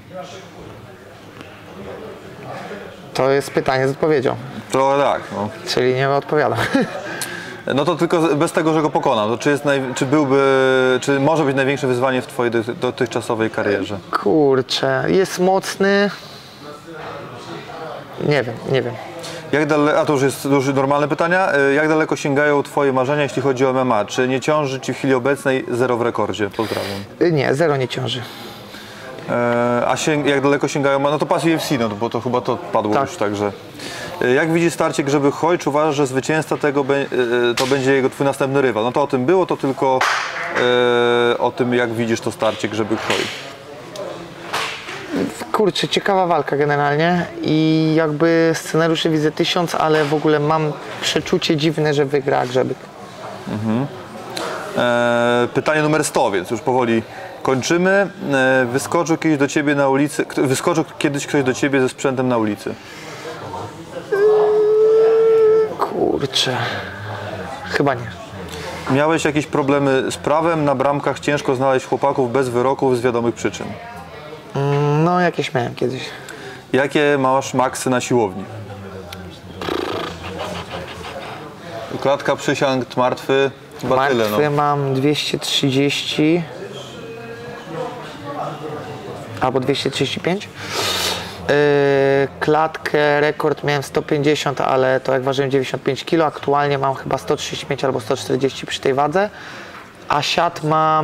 To jest pytanie z odpowiedzią. To tak, no. Czyli nie odpowiadam. No to tylko bez tego, że go pokonam. To czy, jest naj, czy byłby, czy może być największe wyzwanie w twojej dotychczasowej karierze? Kurczę, jest mocny. Nie wiem, nie wiem. Jak dale, a to już jest już normalne pytania. Jak daleko sięgają twoje marzenia, jeśli chodzi o M M A? Czy nie ciąży ci w chwili obecnej zero w rekordzie? Pozdrawiam. Nie, zero nie ciąży. E, a sięg, jak daleko sięgają? No to pas U F C, no bo to chyba to padło tak. już, także. Jak widzisz starcie Grzyby Choj? Czy uważasz, że zwycięzca tego be, to będzie jego twój następny rywal? No to o tym było, to tylko e, o tym, jak widzisz to starcie Grzyby Choj. Kurczę, ciekawa walka generalnie i jakby scenariuszy widzę tysiąc, ale w ogóle mam przeczucie dziwne, że wygra Grzebyk. Mhm. E, pytanie numer sto, więc już powoli kończymy. E, wyskoczył kiedyś do ciebie na ulicy, wyskoczył kiedyś ktoś do ciebie ze sprzętem na ulicy? Kurczę, chyba nie. Miałeś jakieś problemy z prawem? Na bramkach ciężko znaleźć chłopaków bez wyroków z wiadomych przyczyn. No, jakieś miałem kiedyś. Jakie masz maksy na siłowni? Klatka, przysiąg, martwy, chyba Martwy tyle. No. mam dwieście trzydzieści albo dwieście trzydzieści pięć. Yy, klatkę, rekord miałem sto pięćdziesiąt, ale to jak ważyłem dziewięćdziesiąt pięć kilo, aktualnie mam chyba sto trzydzieści pięć albo sto czterdzieści przy tej wadze, a siat mam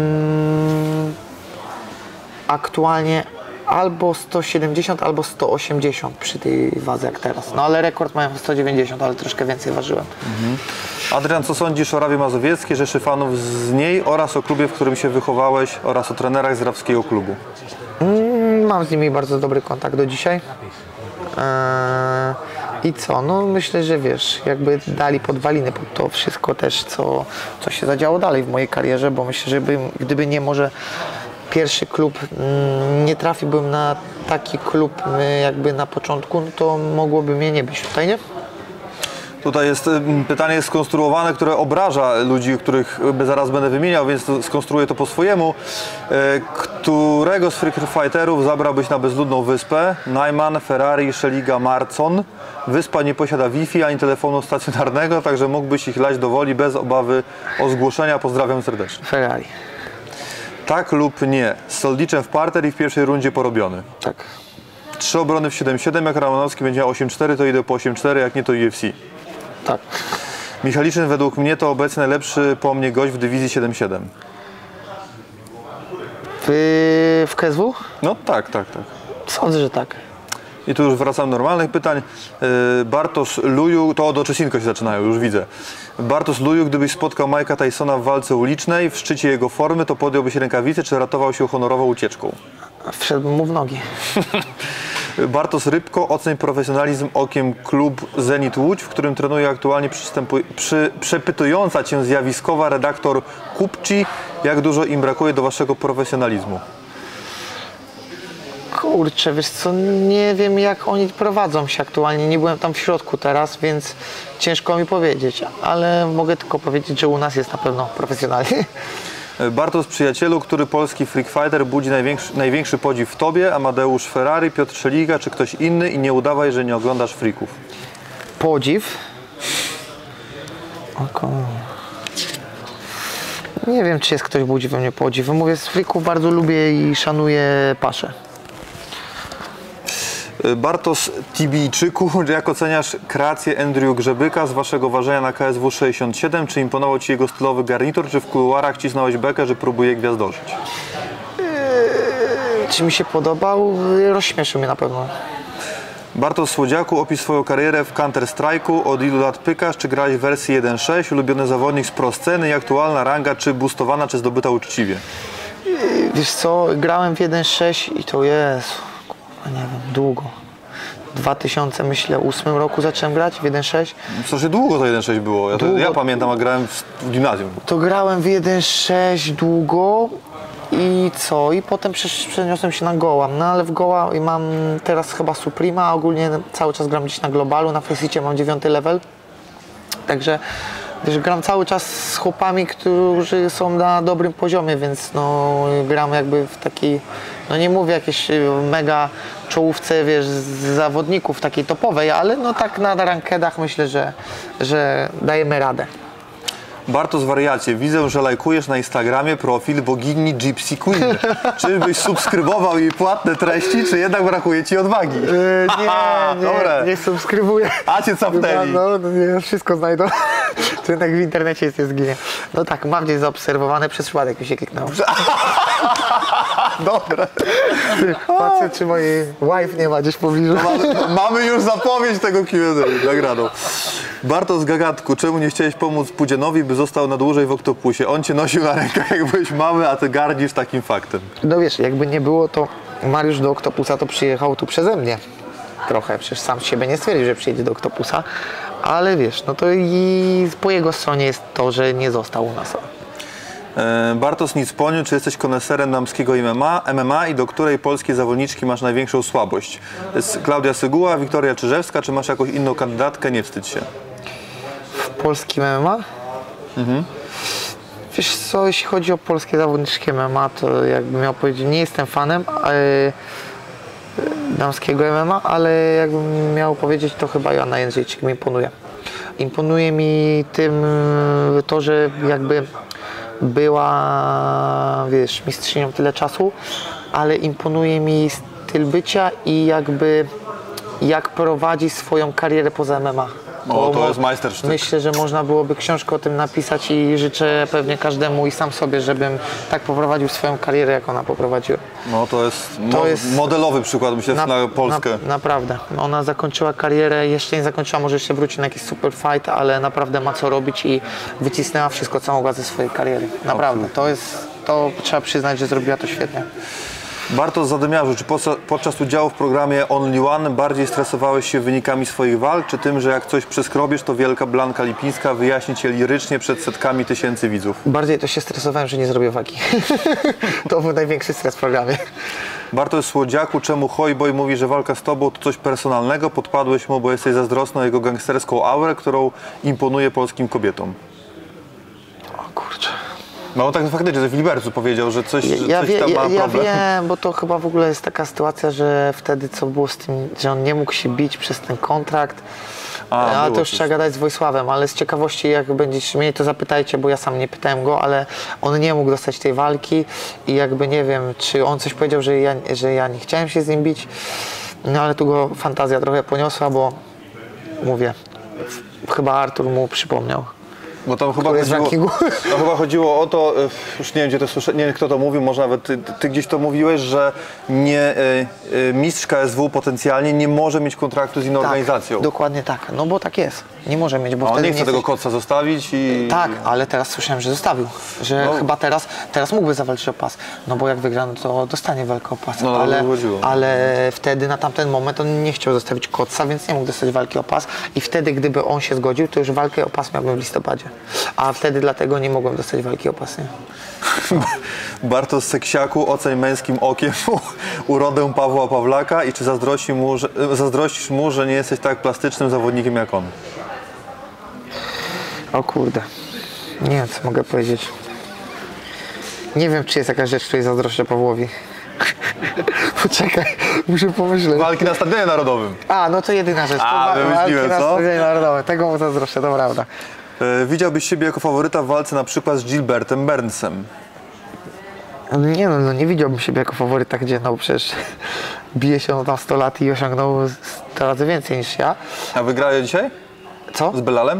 aktualnie albo sto siedemdziesiąt, albo sto osiemdziesiąt przy tej wadze jak teraz. No ale rekord miałem sto dziewięćdziesiąt, ale troszkę więcej ważyłem. Mhm. Adrian, co sądzisz o Rawie Mazowieckiej, rzeszy fanów z niej oraz o klubie, w którym się wychowałeś oraz o trenerach z rawskiego klubu? Mm, mam z nimi bardzo dobry kontakt do dzisiaj. I co? No myślę, że wiesz, jakby dali podwaliny pod to wszystko też, co, co się zadziało dalej w mojej karierze, bo myślę, że bym, gdyby nie może pierwszy klub, nie trafiłbym na taki klub jakby na początku, no to mogłoby mnie nie być tutaj, nie? Tutaj jest pytanie skonstruowane, które obraża ludzi, których zaraz będę wymieniał, więc skonstruuję to po swojemu. Którego z Freak Fighterów zabrałbyś na bezludną wyspę? Najman, Ferrari, Szeliga, Marcon. Wyspa nie posiada Wi-Fi ani telefonu stacjonarnego, także mógłbyś ich lać do woli bez obawy o zgłoszenia. Pozdrawiam serdecznie. Ferrari. Tak lub nie? Z Soldiczem w parter i w pierwszej rundzie porobiony. Tak. Trzy obrony w siedem siedem, jak Ramanowski będzie miał osiem cztery, to idę po osiem cztery, jak nie to U F C. Tak. Michaliczyn według mnie to obecnie najlepszy po mnie gość w dywizji siedem siedem. W, w K S W? No tak, tak, tak. Sądzę, że tak. I tu już wracam do normalnych pytań. Bartosz Luju, to od Oczesinko się zaczynają, już widzę. Bartosz Luju, gdybyś spotkał Mike'a Tysona w walce ulicznej, w szczycie jego formy, to podjąłbyś rękawice, czy ratował się honorową ucieczką? Wszedłbym mu w nogi. Bartosz Rybko, oceń profesjonalizm okiem klub Zenit Łódź, w którym trenuje aktualnie przy, przepytująca cię zjawiskowa redaktor Kupci. Jak dużo im brakuje do waszego profesjonalizmu? Kurczę, wiesz co, nie wiem jak oni prowadzą się aktualnie, nie byłem tam w środku teraz, więc ciężko mi powiedzieć, ale mogę tylko powiedzieć, że u nas jest na pewno profesjonalnie. Bartosz Przyjacielu, który polski freak fighter budzi największy, największy podziw w tobie? Amadeusz Ferrari, Piotr Szeliga czy ktoś inny? I nie udawaj, że nie oglądasz freaków. Podziw? Oko. Nie wiem, czy jest ktoś budzi we mnie podziw. Mówię, z freaków bardzo lubię i szanuję Paszę. Bartosz Tibijczyku, jak oceniasz kreację Andrew Grzebyka z waszego ważenia na K S W sześćdziesiąt siedem? Czy imponował ci jego stylowy garnitur, czy w kuluarach cisnąłeś bekę, że próbuje gwiazdożyć? Yy, czy mi się podobał? Rozśmieszył mnie na pewno. Bartosz Słodziaku, opisz swoją karierę w Counter-Strike'u. Od ilu lat pykasz? Czy grałeś w wersji jeden sześć? Ulubiony zawodnik z pro sceny i aktualna ranga, czy boostowana, czy zdobyta uczciwie? Yy, wiesz co, grałem w jeden sześć i to jest... nie wiem, długo. W dwa tysiące ósmym roku zacząłem grać w jeden sześć. Strasznie długo to jeden sześć było. Ja, to, Długo. ja pamiętam, a grałem w, w gimnazjum. To grałem w jeden sześć długo i co? I potem przeniosłem się na Gołam. No ale w Goła mam teraz chyba Suprema, a ogólnie cały czas gram gdzieś na globalu. Na Faceicie mam dziewiąty level. Także wiesz, gram cały czas z chłopami, którzy są na dobrym poziomie, więc no gram jakby w takiej, no nie mówię jakieś mega czołówce, wiesz, z zawodników takiej topowej, ale no tak na rankedach myślę, że, że dajemy radę. Bartosz Wariacie, widzę, że lajkujesz na Instagramie profil bogini Gypsy Queen. Czy byś subskrybował jej płatne treści, czy jednak brakuje ci odwagi? Yy, nie, Dobre. nie, nie subskrybuję. A cię capnęli. No, no nie, wszystko znajdą. To jednak w internecie jest, jest zginie. No tak, mam gdzieś zaobserwowane, przez przypadek mi się kliknęło. Dobre. Patrzę, czy mojej wife nie ma gdzieś w pobliżu. Mamy, mamy już zapowiedź tego Q and A nagraną. Bartosz Gagatku, czemu nie chciałeś pomóc Pudzianowi, by został na dłużej w Oktopusie? On cię nosił na rękach, jak byłeś mały, a ty gardzisz takim faktem. No wiesz, jakby nie było, to Mariusz do Oktopusa to przyjechał tu przeze mnie. Trochę, przecież sam z siebie nie stwierdził, że przyjedzie do Oktopusa, ale wiesz, no to i po jego stronie jest to, że nie został u nas. E, Bartosz Nicponiu, czy jesteś koneserem damskiego M M A, M M A i do której polskiej zawodniczki masz największą słabość? Jest Klaudia Syguła, Wiktoria Czyżewska, czy masz jakąś inną kandydatkę? Nie wstydź się. W polskim M M A? Mhm. Wiesz co, jeśli chodzi o polskie zawodniczki M M A, to jakbym miał powiedzieć, nie jestem fanem ale, damskiego M M A, ale jakbym miał powiedzieć, to chyba Joanna Jędrzejczyk mi imponuje. Imponuje mi tym to, że jakby była, wiesz, mistrzynią tyle czasu, ale imponuje mi styl bycia i jakby jak prowadzi swoją karierę poza M M A. O, to jest majstersztyk. Myślę, że można byłoby książkę o tym napisać i życzę pewnie każdemu i sam sobie, żebym tak poprowadził swoją karierę, jak ona poprowadziła. No to jest, mo To jest modelowy przykład, myślę, na, na Polskę. Na, naprawdę. Ona zakończyła karierę, jeszcze nie zakończyła, może jeszcze wróci na jakiś super fight, ale naprawdę ma co robić i wycisnęła wszystko, co mogła ze swojej kariery. Naprawdę. To jest, to trzeba przyznać, że zrobiła to świetnie. Bartosz Zadymiarzu, czy podczas, podczas udziału w programie Only One bardziej stresowałeś się wynikami swoich walk, czy tym, że jak coś przeskrobiesz, to wielka Blanka Lipińska wyjaśni cię lirycznie przed setkami tysięcy widzów? Bardziej to się stresowałem, że nie zrobię walki. To był największy stres w programie. Bartosz Słodziaku, czemu Hojboj mówi, że walka z tobą to coś personalnego? Podpadłeś mu, bo jesteś zazdrosny o jego gangsterską aurę, którą imponuje polskim kobietom. O kurczę. No on tak faktycznie, że w Libercu powiedział, że coś, że Ja, coś wie, tam ma ja, ja problem. wiem, bo to chyba w ogóle jest taka sytuacja, że wtedy co było z tym, że on nie mógł się bić przez ten kontrakt. A, ale było to już coś. trzeba gadać z Wojsławem, ale z ciekawości jak będziecie mieli, to zapytajcie, bo ja sam nie pytałem go, ale on nie mógł dostać tej walki i jakby nie wiem, czy on coś powiedział, że ja, że ja nie chciałem się z nim bić, no ale tu go fantazja trochę poniosła, bo mówię, chyba Artur mu przypomniał. Bo tam chyba Który jest w chodziło, rankingu? tam chyba chodziło o to, e, już nie wiem gdzie to słyszę, nie wiem kto to mówił, może nawet ty, ty gdzieś to mówiłeś, że nie, e, e, mistrz K S W potencjalnie nie może mieć kontraktu z inną organizacją. Dokładnie tak, no bo tak jest, nie może mieć, bo A on wtedy nie chce nie tego jesteś... kotca zostawić i... Tak, ale teraz słyszałem, że zostawił, że No. chyba teraz, teraz mógłby zawalczyć o pas, no bo jak wygra, no to dostanie walkę o pas, No, no, ale, to chodziło. ale wtedy na tamten moment on nie chciał zostawić Kotca, więc nie mógł dostać walki o pas i wtedy gdyby on się zgodził, to już walkę o pas miałbym w listopadzie, a wtedy dlatego nie mogłem dostać walki o pas, nie? Bartosz Seksiaku, oceń męskim okiem urodę Pawła Pawlaka i czy zazdrości mu, że, zazdrościsz mu, że nie jesteś tak plastycznym zawodnikiem jak on? O kurde, nie wiem co mogę powiedzieć. Nie wiem, czy jest jakaś rzecz, której zazdroszczę Pawłowi. Poczekaj, muszę pomyśleć. Walki na Stadionie Narodowym. A, no to jedyna rzecz. A, to wa- wymyśliłem, walki na co? Stadionie Narodowym. Tego mu zazdroszczę, to prawda. E, widziałbyś siebie jako faworyta w walce na przykład z Gilbertem Burnsem? Nie no, no, nie widziałbym siebie jako faworyta, gdzie no przecież bije się on tam sto lat i osiągnął sto razy więcej niż ja. A wygrałeś dzisiaj Co? z Belalem?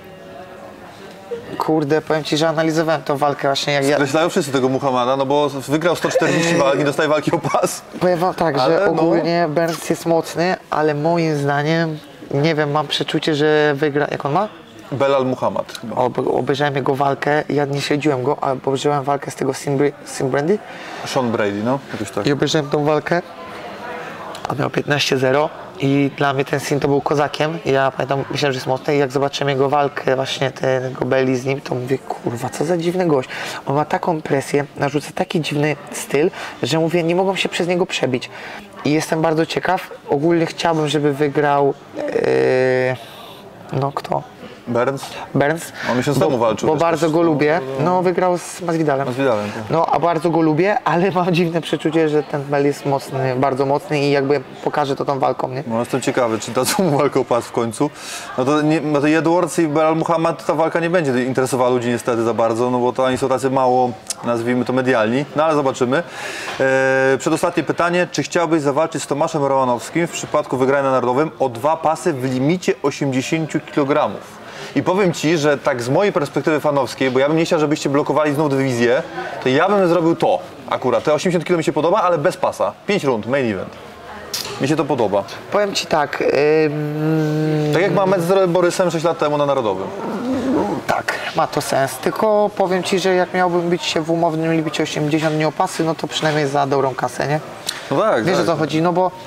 Kurde, powiem ci, że analizowałem tą walkę właśnie jak ja... Skreślają wszyscy tego Muhammada, no bo wygrał sto czterdzieści walk, nie dostaje walki o pas. Powiem wam tak, Ale że no- ogólnie Burns jest mocny, ale moim zdaniem, nie wiem, mam przeczucie, że wygra... Jak on ma? Belal Muhammad chyba. Ob obejrzałem jego walkę, ja nie śledziłem go, ale obejrzałem walkę z tego Sim Brandy Sean Brady, no, jakoś tak. i obejrzałem tą walkę, a miał piętnaście zero i dla mnie ten Sim to był kozakiem. Ja pamiętam, myślałem, że jest mocny i jak zobaczyłem jego walkę, właśnie tego Belli z nim, to mówię, kurwa, co za dziwny gość. On ma taką presję, narzuca taki dziwny styl, że mówię, nie mogą się przez niego przebić. I jestem bardzo ciekaw, ogólnie chciałbym, żeby wygrał, yy, no kto? Burns? Burns. On miesiąc bo, temu walczył Bo też bardzo też. go lubię. No wygrał z Masvidalem. Masvidalem, tak. No a bardzo go lubię, ale mam dziwne przeczucie, że ten Bell jest mocny, bardzo mocny i jakby pokaże to tą walką, nie? No jestem ciekawy, czy dadzą mu walkę o pas w końcu. No to, nie, no to Edwards i Belal Muhammad, ta walka nie będzie interesowała ludzi niestety za bardzo, no bo to oni są tacy mało, nazwijmy to medialni, no ale zobaczymy. Eee, przedostatnie pytanie, czy chciałbyś zawalczyć z Tomaszem Romanowskim w przypadku wygrania na Narodowym o dwa pasy w limicie osiemdziesięciu kilogramów? I powiem Ci, że tak z mojej perspektywy fanowskiej, bo ja bym nie chciał, żebyście blokowali znów dywizję, to ja bym zrobił to akurat. Te osiemdziesiąt kilo mi się podoba, ale bez pasa. pięć rund, main event. Mi się to podoba. Powiem Ci tak, ym, Tak jak ma mecz z Borysem sześć lat temu na Narodowym. tak, ma to sens, tylko powiem Ci, że jak miałbym bić się w umownym limicie osiemdziesiąt nie o pasy, no to przynajmniej za dobrą kasę, nie? No tak, Wiesz tak. o co chodzi, no bo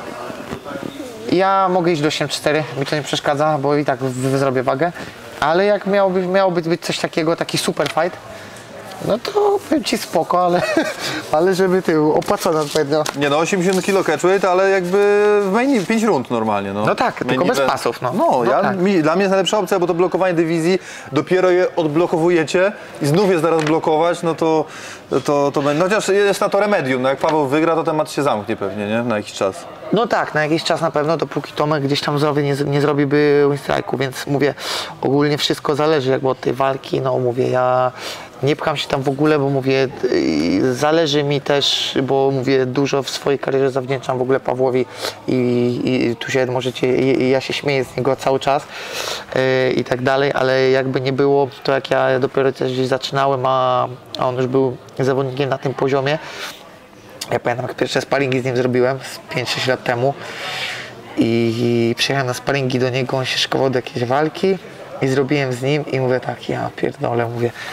ja mogę iść do osiem cztery, mi to nie przeszkadza, bo i tak w- w- zrobię wagę, ale jak miałoby, miałoby być coś takiego, taki super fight, no to powiem Ci spoko, ale, ale żeby ty opłacone odpowiednio. Nie no, osiemdziesiąt kilo catchweight, ale jakby w main pięć rund normalnie. No, No tak, Main tylko bez event- pasów, no. No, No ja, tak. mi, dla mnie jest najlepsza opcja, bo to blokowanie dywizji, dopiero je odblokowujecie i znów je zaraz blokować, no to, to, to będzie, no chociaż jest na to remedium, no jak Paweł wygra, to temat się zamknie pewnie, nie, na jakiś czas. No tak, na jakiś czas na pewno, dopóki Tomek gdzieś tam zdrowie nie, z- nie zrobiłby win strike'u, więc mówię, ogólnie wszystko zależy jakby od tej walki, no mówię, ja nie pcham się tam w ogóle, bo mówię, yy, zależy mi też, bo mówię, dużo w swojej karierze zawdzięczam w ogóle Pawłowi i, i tu się możecie, i, i ja się śmieję z niego cały czas yy, i tak dalej, ale jakby nie było, to jak ja dopiero też gdzieś zaczynałem, a, a on już był zawodnikiem na tym poziomie. Ja pamiętam, jak pierwsze sparingi z nim zrobiłem z pięć sześć lat temu i, i przyjechałem na sparingi do niego, on się szykował do jakiejś walki i zrobiłem z nim i mówię tak, ja pierdolę, mówię,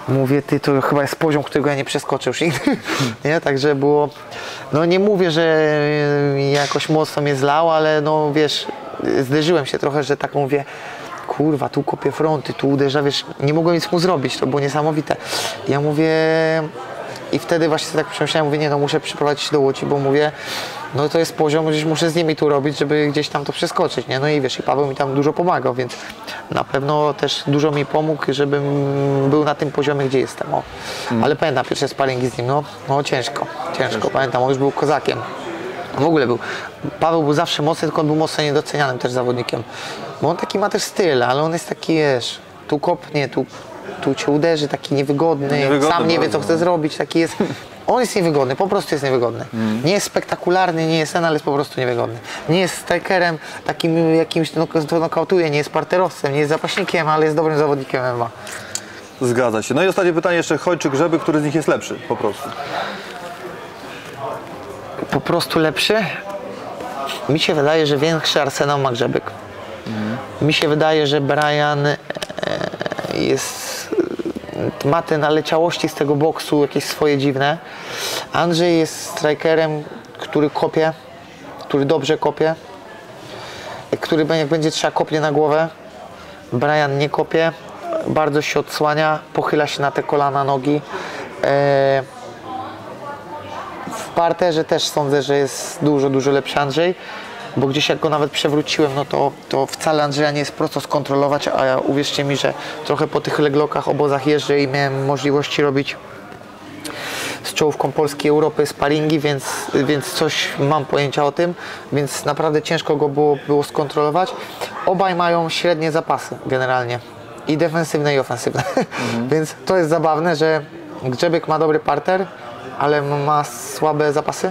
Mówię, ty, to chyba jest poziom, którego ja nie przeskoczę już nigdy. Nie? Także było, no nie mówię, że jakoś mocno mnie zlał, ale no wiesz, zderzyłem się trochę, że tak mówię, kurwa, tu kopię fronty, tu uderza, wiesz, nie mogłem nic mu zrobić, to było niesamowite. Ja mówię, i wtedy właśnie sobie tak przemyślałem, mówię, nie no, muszę przyprowadzić do Łodzi, bo mówię, no to jest poziom, gdzieś muszę z nimi tu robić, żeby gdzieś tam to przeskoczyć, nie? No i wiesz, i Paweł mi tam dużo pomagał, więc na pewno też dużo mi pomógł, żebym był na tym poziomie, gdzie jestem, o. Hmm. Ale pamiętam pierwsze sparingi z nim, no, no ciężko, ciężko, pamiętam, on już był kozakiem. W ogóle był. Paweł był zawsze mocny, tylko on był mocno niedocenianym też zawodnikiem. Bo on taki ma też styl, ale on jest taki, wiesz, tu kopnie, tu, tu cię uderzy, taki niewygodny, Niewygodny sam nie wie, bardzo, co chce zrobić, taki jest. On jest niewygodny, po prostu jest niewygodny. Mm. Nie jest spektakularny, nie jest ten, ale jest po prostu niewygodny. Nie jest strikerem takim jakimś, kto nokautuje, nie jest parterowcem, nie jest zapaśnikiem, ale jest dobrym zawodnikiem M M A. Zgadza się. No i ostatnie pytanie jeszcze, Chodź czy Grzeby, który z nich jest lepszy po prostu? Po prostu lepszy? Mi się wydaje, że większy arsenał ma Grzebyk. Mm. Mi się wydaje, że Brian e, jest, ma te naleciałości z tego boksu jakieś swoje dziwne. Andrzej jest strikerem, który kopie, który dobrze kopie, który jak będzie trzeba kopnie na głowę. Brian nie kopie, bardzo się odsłania, pochyla się na te kolana, nogi. E, W parterze też sądzę, że jest dużo, dużo lepszy Andrzej, bo gdzieś jak go nawet przewróciłem, no to, to wcale Andrzeja nie jest prosto skontrolować, a ja, uwierzcie mi, że trochę po tych leglokach, obozach jeżdżę i miałem możliwości robić z czołówką Polski, Europy sparingi, więc, więc coś mam pojęcia o tym, więc naprawdę ciężko go było, było skontrolować. Obaj mają średnie zapasy generalnie, i defensywne, i ofensywne, mhm. Więc to jest zabawne, że Grzebyk ma dobry parter, ale ma słabe zapasy,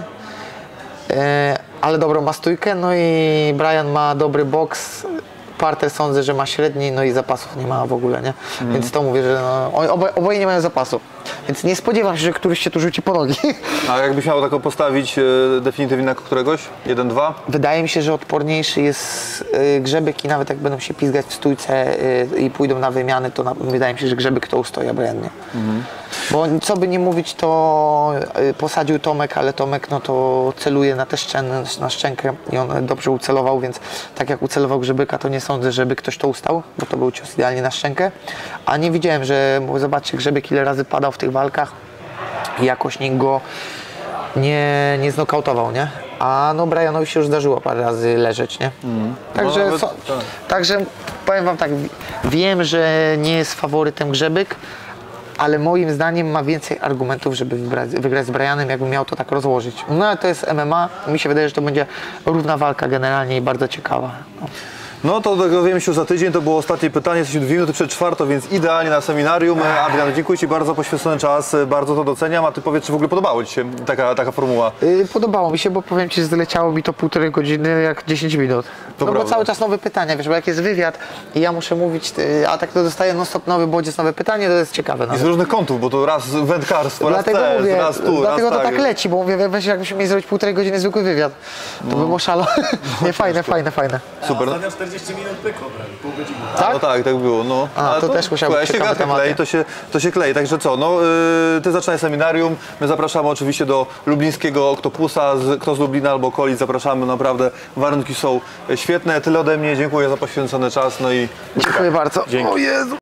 e, ale dobrą ma stójkę, no i Brian ma dobry boks, parter sądzę, że ma średni, no i zapasów nie ma w ogóle, nie? Mm. Więc to mówię, że no, oboje, oboje nie mają zapasów, więc nie spodziewam się, że któryś się tu rzuci po nogi. A jakbyś miał taką postawić e, definitywnie na któregoś? Jeden, dwa? Wydaje mi się, że odporniejszy jest y, Grzebyk i nawet jak będą się pizgać w stójce y, i pójdą na wymiany, to na, wydaje mi się, że Grzebyk to ustoi, a Brian nie. Mhm. Bo co by nie mówić, to y, posadził Tomek, ale Tomek no to celuje na tę szczękę, na szczękę i on dobrze ucelował, więc tak jak ucelował Grzebyka, to nie sądzę, żeby ktoś to ustał, bo to był cios idealnie na szczękę. A nie widziałem, że, bo zobaczcie, Grzebyk ile razy padał w tych walkach i jakoś nikt go nie, nie znokautował, nie? A no Brianowi się już zdarzyło parę razy leżeć, nie? Mm. Także, no, nawet, so, tak. Także powiem wam tak, wiem, że nie jest faworytem Grzebyk, ale moim zdaniem ma więcej argumentów, żeby wygrać, wygrać z Brianem, jakby miał to tak rozłożyć. No ale to jest M M A, mi się wydaje, że to będzie równa walka generalnie i bardzo ciekawa. No. No to dowiemy się już za tydzień, to było ostatnie pytanie, jesteśmy dwie minuty przed czwartą, więc idealnie na seminarium. Adrian, dziękuję Ci bardzo za poświęcony czas, bardzo to doceniam, a Ty powiedz, czy w ogóle podobało Ci się taka, taka formuła? Yy, podobało mi się, bo powiem Ci, że zleciało mi to półtorej godziny jak dziesięć minut. To no prawda. Bo cały czas nowe pytania, wiesz, bo jak jest wywiad i ja muszę mówić, yy, a tak to dostaję non stop nowy bodziec, nowe pytanie, to jest ciekawe. Nawet. I z różnych kątów, bo to raz wędkarstwo, raz dlatego test, mówię, raz tu, Dlatego raz to tak. tak leci, bo mówię, weź jakbyśmy mieli zrobić półtorej godziny zwykły wywiad, to no. bym oszalał. Nie, fajne, fajne, fajne. Super. Ostatnio czterdzieści minut pykło, pół godziny. Tak? No tak, tak było. No. A, to, to też musiał być ciekawe tematy. Klei, to się, to się klei. Także co, no, yy, Ty zaczynaj seminarium, my zapraszamy oczywiście do lublińskiego Oktopusa, z, kto z Lublina albo okolic, zapraszamy, naprawdę warunki są świetne. Tyle ode mnie, dziękuję za poświęcony czas, no i dziękuję bardzo. Dzięki. O Jezu.